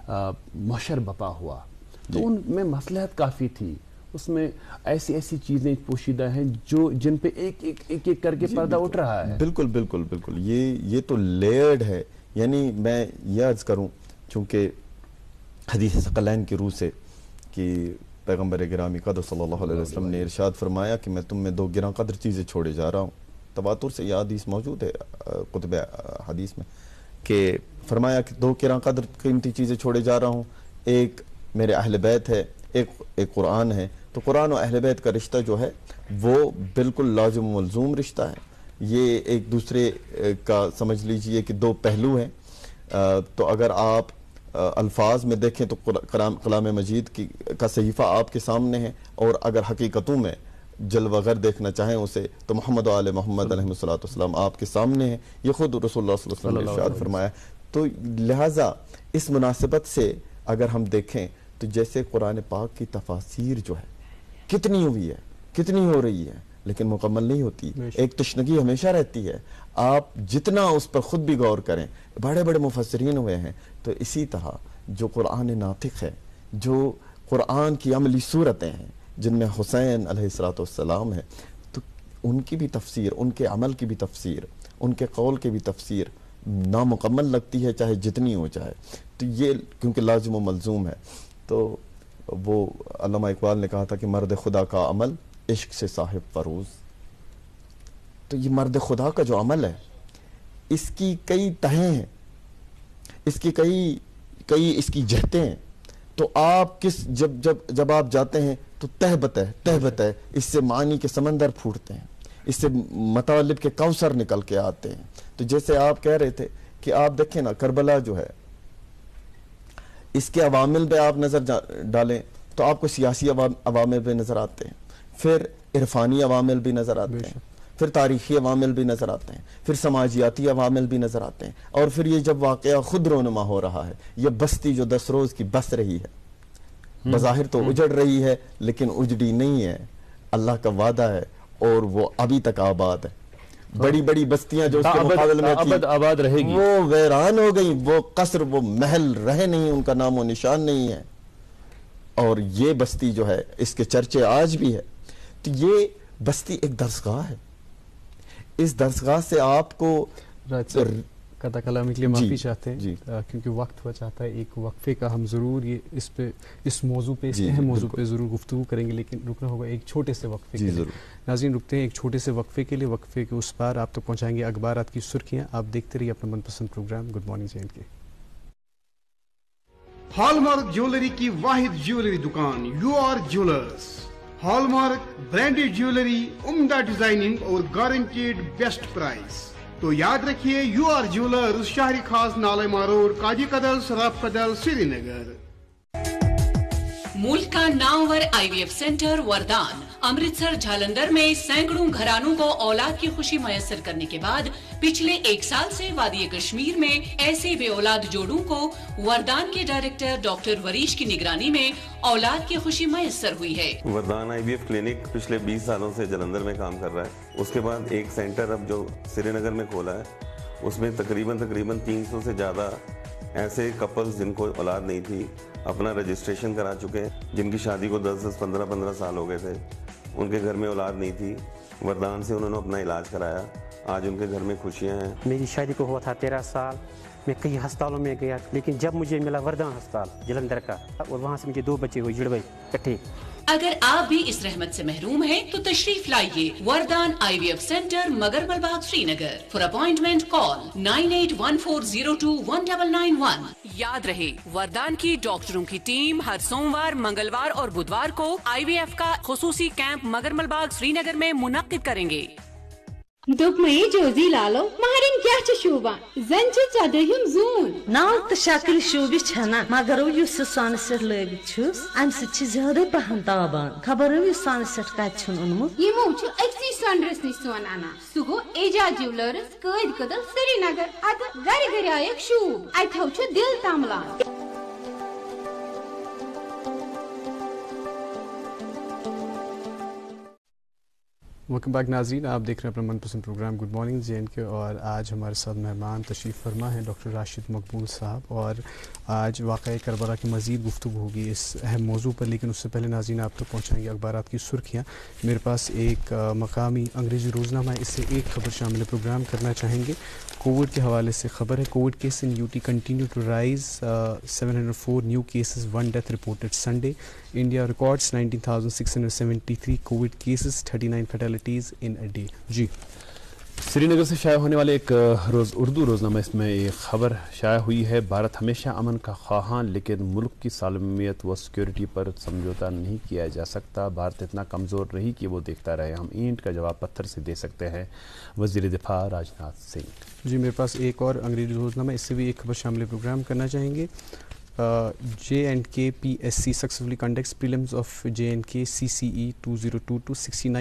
محشر بپا ہوا، تو ان میں مصلحت کافی تھی. اس میں ایسی ایسی چیزیں پوشیدہ ہیں جو جن پہ ایک ایک کر کے پردہ اٹھ رہا ہے. بالکل بالکل بالکل. یہ تو لیئرڈ ہے. یعنی میں یہ عرض کروں چونکہ حدیث ثقلین کی روح سے کہ پیغمبر گرامی قدر صلی اللہ علیہ وسلم نے ارشاد فرمایا کہ میں تم میں 2 گراں قدر چیزیں چھوڑے جا رہا ہوں. تواتر سے یہ حدیث موجود ہے کتب حدیث میں کہ فرمایا کہ 2 گراں قدر قیمتی چیزیں چھوڑے جا رہا ہوں. ایک میرے اہل بیت ہے، ایک قرآن ہے. تو قرآن و اہل بیت کا رشتہ جو ہے وہ بالکل لازم و ملزوم رشتہ ہے. یہ ایک دوسرے کا سمجھ لیجئے کہ 2 پہلو ہیں. تو اگر آپ الفاظ میں دیکھیں تو کلام مجید کا صحیفہ آپ کے سامنے ہے، اور اگر حقیقتوں میں جلوہ گر دیکھنا چاہیں اسے تو محمد و آل محمد علیہ السلام آپ کے سامنے ہیں. یہ خود رسول اللہ صلی اللہ علیہ وسلم نے ارشاد فرمایا. تو لہٰذا اس مناسبت سے اگر ہم دیکھیں تو جیسے قرآن پاک کی تفاسیر جو ہے کتنی ہوئی ہے، کتنی ہو رہی ہے، لیکن مکمل نہیں ہوتی. ایک تشنگی ہمیشہ رہتی ہے. آپ جتنا اس پر خود بھی غور کریں، بڑے بڑے مفسرین ہوئے ہیں. تو اسی طرح جو قرآن ناطق ہے، جو قرآن کی عملی صورتیں ہیں جن میں حسین علیہ السلام ہے، تو ان کی بھی تفسیر، ان کے عمل کی بھی تفسیر، ان کے قول کی بھی تفسیر نامکمل لگتی ہے چاہے جتنی ہو جائے. تو یہ کیونکہ لازم و ملزوم ہے. تو وہ علامہ اقبال نے کہا تھا کہ مرد خدا کا عمل عشق سے صاحب فروز. تو یہ مرد خدا کا جو عمل ہے اس کی کئی تہیں ہیں، اس کی کئی اس کی جہتیں ہیں. تو آپ جب آپ جاتے ہیں تو تہبت ہے، اس سے معانی کے سمندر پھوٹتے ہیں، اس سے مطالب کے کوثر نکل کے آتے ہیں. تو جیسے آپ کہہ رہے تھے کہ آپ دیکھیں نا کربلا جو ہے اس کے عوامل پہ آپ نظر ڈالیں تو آپ کو سیاسی عوامل بھی نظر آتے ہیں، پھر عرفانی عوامل بھی نظر آتے ہیں، پھر تاریخی عوامل بھی نظر آتے ہیں، پھر سماجیاتی عوامل بھی نظر آتے ہیں. اور پھر یہ جب واقعہ خود رونما ہو رہا ہے، یہ بستی جو 10 روز کی بس رہی ہے، بظاہر تو اجڑ رہی ہے لیکن اجڑی نہیں ہے. اللہ کا وعدہ ہے اور وہ ابھی تک آباد ہے. بڑی بڑی بستیاں جو اس کے مقابل میں تھی آباد رہے گی، وہ ویران ہو گئی. وہ قصر، وہ محل رہے نہیں، ان کا نام و نشان نہیں ہے. اور یہ بستی جو ہے اس کے چرچے آج بھی ہے. تو یہ بستی ایک درسگاہ ہے. اس درسگاہ سے آپ کو قطع کلامی کے لیے معافی چاہتے ہیں کیونکہ وقت ہوا چاہتا ہے ایک وقفے کا. ہم ضرور یہ اس موضوع پہ، اس اہم موضوع پہ ضرور گفتگو کریں گے، لیکن رکنا ہوگا ایک چھوٹے سے وقفے کے لیے. ناظرین رکتے ہیں ایک چھوٹے سے وقفے کے لیے. وقفے کے اس پار آپ تک پہنچائیں گے اخبارات کی سرخیاں. آپ دیکھتے رہیے اپنا من پسند programme good morning J and K. Hallmark jewellery کی واحد جیولری دکان U R Jewellers. Hallmark branded jewellery, عمدہ ڈیزائننگ اور گارنٹیڈ بیسٹ پرائز. تو یاد رکھیے یو آر جیولرز، شہری خاص نالے ماروڈ، کاجی کدل، سراف کدل، سری نگر. मुल्क का नामवर IVF सेंटर वरदान अमृतसर जालंधर में सैकड़ों घरानों को औलाद की खुशी मैसर करने के बाद पिछले 1 साल से वादी कश्मीर में ऐसे बे औलाद जोड़ों को वरदान के डायरेक्टर डॉक्टर वरीश की निगरानी में औलाद की खुशी मैसर हुई है। वरदान IVF क्लिनिक पिछले 20 सालों से जालंधर में काम कर रहा है। उसके बाद एक सेंटर अब जो श्रीनगर में खोला है, उसमें तकरीबन 300 से ज़्यादा ऐसे कपल्स जिनको औलाद नहीं थी अपना रजिस्ट्रेशन करा चुके हैं, जिनकी शादी को 10-10, 15-15 साल हो गए थे, उनके घर में औलाद नहीं थी, वरदान से उन्होंने अपना इलाज कराया, आज उनके घर में खुशियाँ हैं। मेरी शादी को हुआ था 13 साल, मैं कई अस्पतालों में गया, लेकिन जब मुझे मिला वरदान अस्पताल जलंधर का, और वहाँ से मुझे 2 बच्चे हुए जुड़ गए इकट्ठे। अगर आप भी इस रहमत से महरूम हैं तो तशरीफ लाइए Vardan IVF centre Magarmal Bagh Srinagar. For appointment call 9814021991। याद रहे, वरदान की डॉक्टरों की टीम हर सोमवार, मंगलवार और बुधवार को IVF का खुसूसी कैंप मगरमल बाग श्रीनगर में मुनक्किद करेंगे। दुपमई जोजी लालो महरिन क्या शूबा जन चदहिम जून नाव तो शक्ल शूबि छना मगर युस सन सेट लगित अम ज्यादा पहन ताबान खबर सन सेट कत ओनमुत यमो अक्सी सनरस नश सोन अना सह गो एजाज ज्वेलर्स कैद कदल श्रीनगर अत गर गर आयक शूब अथो दिल तमलान। वेलकम बैक नाज़रीन, आप देख रहे हैं अपना मनपसंद प्रोग्राम गुड मॉर्निंग JNK और आज हमारे साथ मेहमान तशरीफ़ फरमा हैं डॉक्टर राशिद मकबूल साहब और आज वाक़या करबला की मज़ीद गुफ्तगू होगी इस अहम मौजू पर। लेकिन उससे पहले नाज़रीन आप तक पहुँचाएंगे अखबारात की सुर्खियाँ। मेरे पास एक मकामी अंग्रेज़ी रोज़नामा है, इससे एक खबर शामिल प्रोग्राम करना चाहेंगे। कोविड के हवाले से खबर है, Covid case in UT continue to rise, 704 new cases, 1 death reported Sunday. India records 19,673 Covid cases, 39 fatalities in a day. जी, श्रीनगर से शाया होने वाले एक उर्दू रोज़नामा इसमें एक खबर शाया हुई है। भारत हमेशा अमन का ख्वाहां, लेकिन मुल्क की सालमियत व सिक्योरिटी पर समझौता नहीं किया जा सकता। भारत इतना कमज़ोर नहीं कि वो देखता रहे, हम ईंट का जवाब पत्थर से दे सकते हैं। वज़ीर दिफा राजनाथ सिंह। जी, मेरे पास एक और अंग्रेज़ी रोज़नामा, इससे भी एक खबर शामिल प्रोग्राम करना चाहेंगे। J&K PSC successfully conducts prelims of J&K CCE 2022,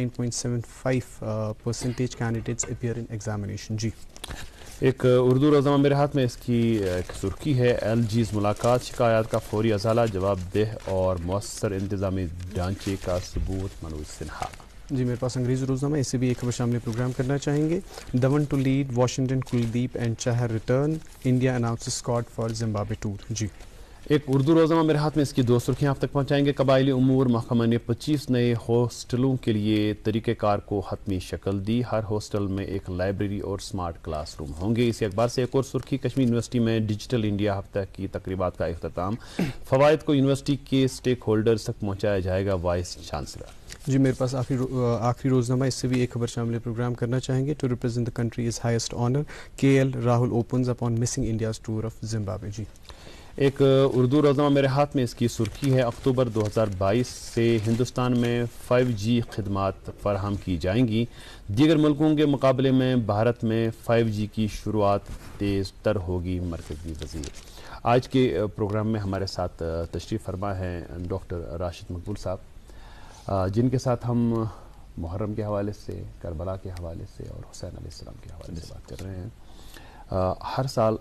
69.75% candidates appear in examination। जी, एक उर्दू रोज़नामा मेरे हाथ में, इसकी एक सुर्खी है LG's मुलाकात, शिकायत का फौरी अज़ाला, जवाबदेह और मौसर इंतज़ामी ढांचे का सबूत, मनोज सिन्हा। जी, मेरे पास अंग्रेज़ी रोज़नामा, इससे भी एक खबर शामिल प्रोग्राम करना चाहेंगे। Dhawan to lead Washington, Kuldeep and Chahar return, India announces squad for Zimbabwe tour. जी, एक उर्दू रोज़नामा मेरे हाथ में, इसकी 2 सुर्खियाँ आप तक पहुँचाएंगे। कबायली उमूर महकमा ने 25 नए हॉस्टलों के लिए तरीक़ेकार को हतमी शक्ल दी, हर हॉस्टल में एक लाइब्रेरी और स्मार्ट क्लास रूम होंगे। इसी अखबार से एक और सुर्खी, कश्मीर यूनिवर्सिटी में डिजिटल इंडिया हफ्ता की तकरीबात का इख्तिताम, फ़वाइद को यूनिवर्सिटी के स्टेक होल्डर्स तक पहुँचाया जाएगा, वाइस चांसलर। जी, मेरे पास आखिरी रोज़नामा, इससे भी एक खबर शामिल प्रोग्राम करना चाहेंगे। To represent the country is highest honour, KL Rahul opens upon missing India's tour of Zimbabwe. जी, एक उर्दू रोज़नामा मेरे हाथ में, इसकी सुर्खी है अक्टूबर 2022 से हिंदुस्तान में 5G खिदमात फराहम की जाएंगी, दीगर मुल्कों के मुकाबले में भारत में 5G की शुरुआत तेज़ तर होगी, मरकज़ी वज़ीर। आज के प्रोग्राम में हमारे साथ तशरीफ़ फरमा है डॉक्टर राशिद मकबूल साहब, जिनके साथ हम मुहर्रम के हवाले से, करबला के हवाले से और हुसैन अलैहिस्सलाम के हवाले से बात कर रहे हैं। हर साल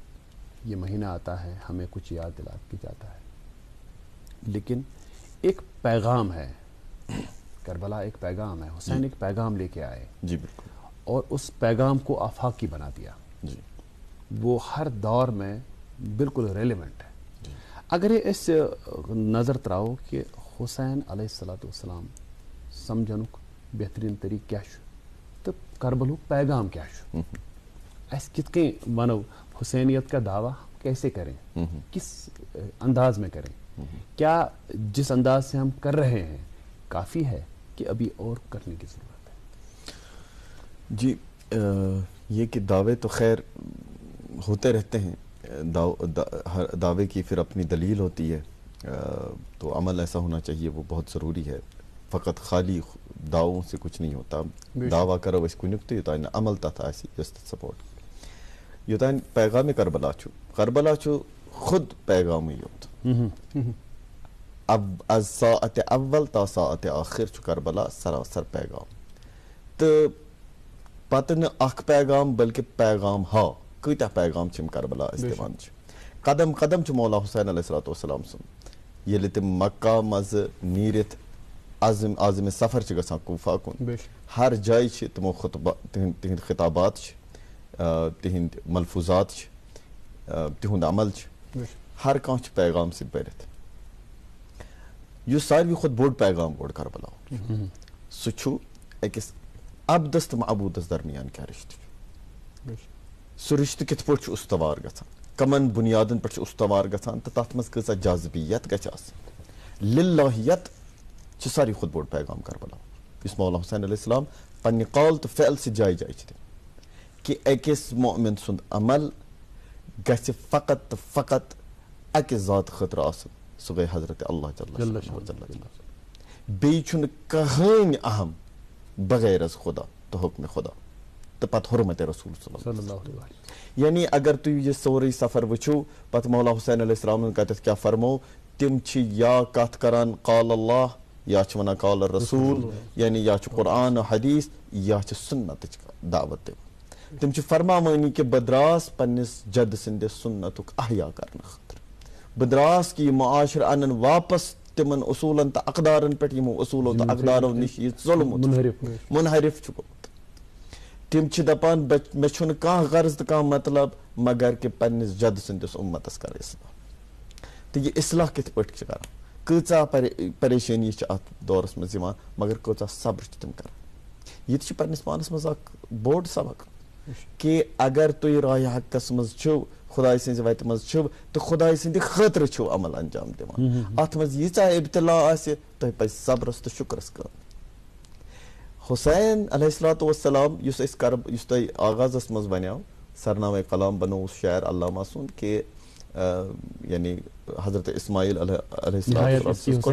ये महीना आता है, हमें कुछ याद दिला के जाता है, लेकिन एक पैगाम है, करबला एक पैगाम है, हुसैन एक पैगाम लेके आए। जी बिल्कुल, और उस पैगाम को आफाकी बना दिया। जी, वो हर दौर में बिल्कुल रेलेवेंट है। अगर ये इस नज़र तराओ कि हुसैन अलैहिस्सलाम समझनुक बेहतरीन तरीक क्या तो करबलू पैगाम क्या अस कित वनो हुसैनियत का दावा कैसे करें, किस अंदाज में करें, क्या जिस अंदाज से हम कर रहे हैं काफ़ी है कि अभी और करने की ज़रूरत है? जी, ये कि दावे तो खैर होते रहते हैं, दावे की फिर अपनी दलील होती है, तो अमल ऐसा होना चाहिए, वो बहुत ज़रूरी है। फ़कत खाली दावों से कुछ नहीं होता, दावा करो इसको निकते होता है, अमल था ऐसी जस्ट सपोर्ट योतान पैगाम करबला छो खुद पैगाम योत از ساعت اول تا ساعت آخر چھ کربلا سراسر پیغام تو پتہ نہ اخ پیغام بلکہ پیغام ہا کتیا پیغام چم کربلا استعمال قدم قدم چھ مولا حسین علیہ السلام سن یل تم مکہ مز نیرت عازم سفر چھ گژھان کوفہ کن ہر جائے چھ تمو تہند خطابات تہند ملفوظات تہند عمل ہر کان پیغام سی برت ساروی کھت بوڑ پیغام گوڑ کربلا سہ اکس عبدس تو معبودس درمیان کیا رشتہ سہ رشتہ کت پہ استوار گژھان کمن بنیادن پہ استوار گژھان تو تر مز کۭژاہ جاذبیت گژھِ آسٕنۍ للہیت ساروی کھت بوڑ پیغام کربلا اس مولا حسین علیہ السلام پنہ قول تو فعل سے جائے جائے دن کہ اکس مومن سند عمل گژھِ فقط تو فقط اکس ذات خاطر آسن سہ گئی حضرت اللہ جل بیٚیہِ چھُنہٕ کٕہٕنۍ اہم بغیر از خدا تو حکم خدا تو پتہ حرمت رسول صلی اللہ علیہ وسلم یعنی اگر تُہۍ یہ سورُے سفر وٕچھِو پتہ مولا حسین علیہ السلام کتٮ۪تھ کیٛاہ فرمو تم چھِ یا کتھ کران قال اللہ یا چھِ ونان قال الرسول یعنی یا چھُ قرآن و حدیث یا چھِ سنتٕچ دعوت دِوان تم چھِ فرماوٲنی کہ بہٕ درٛاس پننس جد سٕنٛدِس سنتُک احیا کرنہٕ خٲطرٕ بہٕ درٛاس کہ یہ معاشرٕ انن واپس تمن اصولن تو اقدارن پہ یمو اصولو تو اقدارو نش یہ ظلمت منحرف گومت تم دپان مے چھُنہٕ کانٛہہ غرض تو کانٛہہ مطلب مگر کہ پننس جد سندس امتس کر اصلاح تو یہ اصلاح کت پٲٹھۍ چھِ کران کۭژاہ پریشانی چھِ اتھ دورس منٛز یِوان مگر کۭژاہ صبر چھِ تِم کران یہ چھِ پننس پانس منٛز اکھ بوڑ سبق کہ اگر تُہۍ راہِ حقس منٛز چھِو خداے سٕنٛزِ وتہِ منٛز چھِو تہٕ خداے سٕنٛدِ خٲطرٕ چھِو عمل انجام دِوان اتھ منٛز ییٖژاہ ابتلا آسہِ تۄہہِ پزِ صبرس تہٕ شُکرس کٲم حسین علیہ الصلوۃ والسلام یُس تۄہہِ آغازس منٛز ونیو سرنامہ کلام بنووُس شاعر علامہ سُنٛد کہ یعنی حضرت اسماعیل علیہ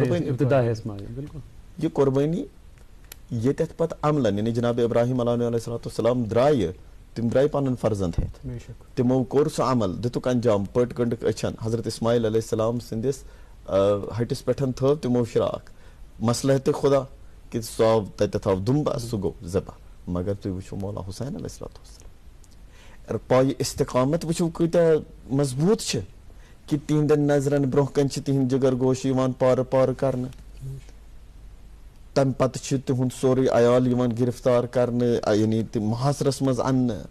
یہ قربٲنی ییٚتٮ۪تھ پتہٕ عملن یعنی جناب ابراہیم علیہ الصلوۃ والسلام درٛایہِ تم درٛاے پنُن فرزند ہیٚتھ تمو کوٚر سُہ عمل دِتُکھ انجام پٔٹۍ گٔنٛڈٕکھ أچھن حضرت اسماعیل علیہ السلام سٕنٛدِس ہٹِس پٮ۪ٹھ تھٲو تمو شراکھ مصلحتِ خدا کہ سُہ آو تتٮ۪تھ آو دُمبہٕ سُہ گوٚو ذبح مگر تُہۍ وٕچھِو مولا حسین علیہ الصلوۃ والسلام پایہِ استقامت وٕچھِو کۭتیاہ مضبوٗط چھِ کہ تہنٛدٮ۪ن نظرن برونٛہہ کنہِ چھِ تہنٛدۍ جگر گوش یِوان پارٕ پارٕ کرنہٕ تمہِ پتہٕ چھِ تِہُنٛد سورُے عیال یِوان گرفتار کرنہٕ یعنی تِم محاصرس منٛز اننہٕ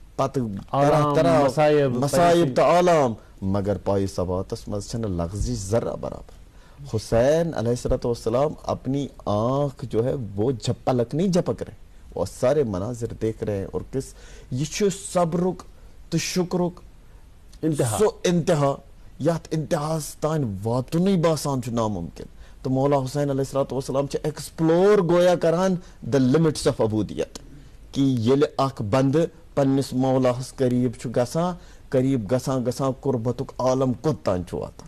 پتہٕ مصائب تہٕ عالام مگر پایہِ ثباتس منٛز چھنہٕ لغزِچ ذرہ برابر حسین علیہ الصلوۃ والسلام اپنی آنکھ جو ہے وہ پلک نہیں جھپک رہے اور سارے مناظر دیکھ رہے ہیں اور کس یہ چھُ صبرُک تہٕ شُکرُک سُہ انتہا یتھ انتہاس تانۍ واتُنٕے باسان چھُ ناممکن تو مولا حسین علیہ الصلوۃ والسلام چھِ ایکسپلور گویا کران دا لمٹس آف عبودیت کہ ییٚلہِ اکھ بندٕ پننس مولاہس قریب چھُ گژھان گژھان قربتُک عالم کوٚت تانۍ چھُ واتان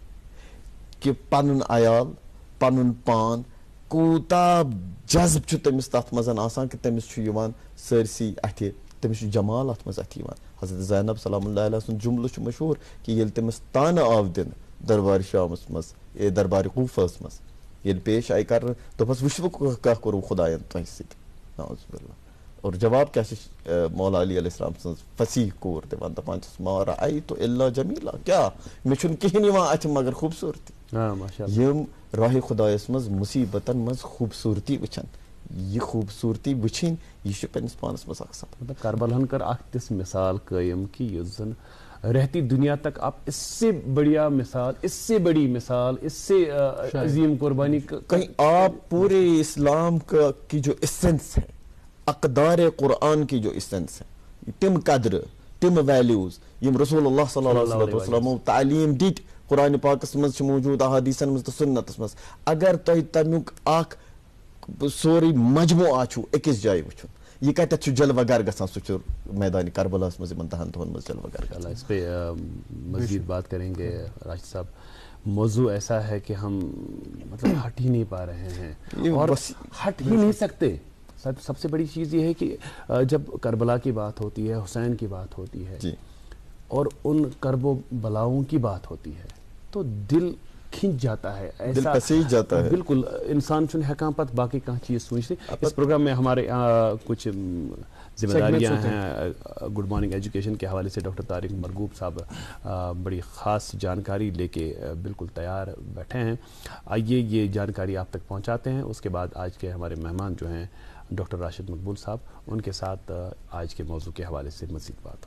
کہ پنُن عیال پنُن پان کوٗتاہ جذب چھُ تٔمِس تتھ منٛز آسان کہ تٔمِس چھُ یِوان سٲرسٕے اتھِ تٔمِس چھُ جمال اتھ منٛز اتھِ یِوان حضرت زینب سلام اللہ علیہ سُنٛد جملہٕ چھُ مشہوٗر کہ ییٚلہِ تٔمِس تانہٕ آو دِنہٕ دربارِ شامس منٛز دربارِ کوٗفہس منٛز ییٚلہِ پیش آیہِ کرنہٕ دوٚپہس وٕچھوٕ کیٛاہ کوٚروٕ خۄداین تۄہہِ سۭتۍ نعوذ باللہ اور جواب کیٛاہ چھِ مولا علی علیہ السلام سٕنٛز فصیح کوٗر دِوان دپان چھس ما رأیتُ الا جمیلا کیٛاہ مےٚ چھُنہٕ کِہینۍ یِوان اتھِ مگر خوٗبصوٗرتی یِم راہِ خۄدایس منٛز مُصیبتن منٛز خوٗبصوٗرتی وٕچھان یہ خوٗبصوٗرتی وٕچھِنۍ یہِ چھُ پننس پانس منٛز اکھ سبق کربلاہن کر اکھ تِژھ مثال قٲیِم کہ یُس زن رہتی دنیا تک آپ اس سے بڑیا مثال اس سے بڑی مثال اس سے عظیم قربانی کہیں آپ پورے اسلام کی جو اسنس ہے اقدار قرآن کی جو اسنس ہے تم قدر تم ویلیوز یم رسول اللہ صلی اللہ علیہ وسلم تعلیم دِتۍ قرآن پاکس منٛز چھِ موجود احادیثن منٛز تہٕ سنتس منٛز اگر تۄہہِ تمیُک اکھ سورُے مجموعہ چھُ أکِس جایہِ وٕچھُن یہ کتٮ۪تھ چھُ جلوہ گر گژھان سُہ چھُ میدان کربلاہس منٛز یِمن 10 دۄہن منٛز جلوہ گر گژھان اس پہ مزید بات کریں گے راشد صاحب موضوع ایسا ہے کہ ہم مطلب ہٹ ہی نہیں پا رہے ہیں اور ہٹ ہی نہیں سکتے سب سے بڑی چیز یہ ہے کہ جب کربلا کی بات ہوتی ہے حسین کی بات ہوتی ہے اور ان کرب و بلاؤں کی بات ہوتی ہے تو دل کھنچ جاتا ہے, دل پسیج جاتا ہے. بالکل انسان چھن ہیکان پت باقی کان چیز سوچتے. اس پروگرام میں ہمارے کچھ ذمہ داریاں ہیں. گڈ مارننگ ایجوکیشن کے حوالے سے ڈاکٹر طارق مرغوب صاحب بڑی خاص جانکاری لے کے بالکل تیار بیٹھے ہیں. آئیے یہ جانکاری آپ تک پہنچاتے ہیں. اس کے بعد آج کے ہمارے مہمان جو ہیں ڈاکٹر راشد مقبول صاحب, ان کے ساتھ آج کے موضوع کے حوالے سے مزید بات ہوگی.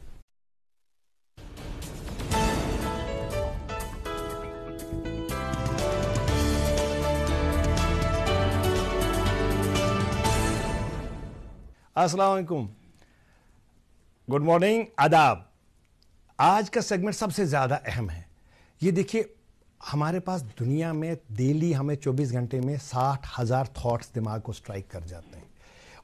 السلام علیکم, گڈ مارننگ, آداب. آج کا سیگمنٹ سب سے زیادہ اہم ہے. یہ دیکھیے ہمارے پاس دنیا میں ڈیلی ہمیں 24 گھنٹے میں 60,000 تھاٹس دماغ کو سٹرائک کر جاتے ہیں.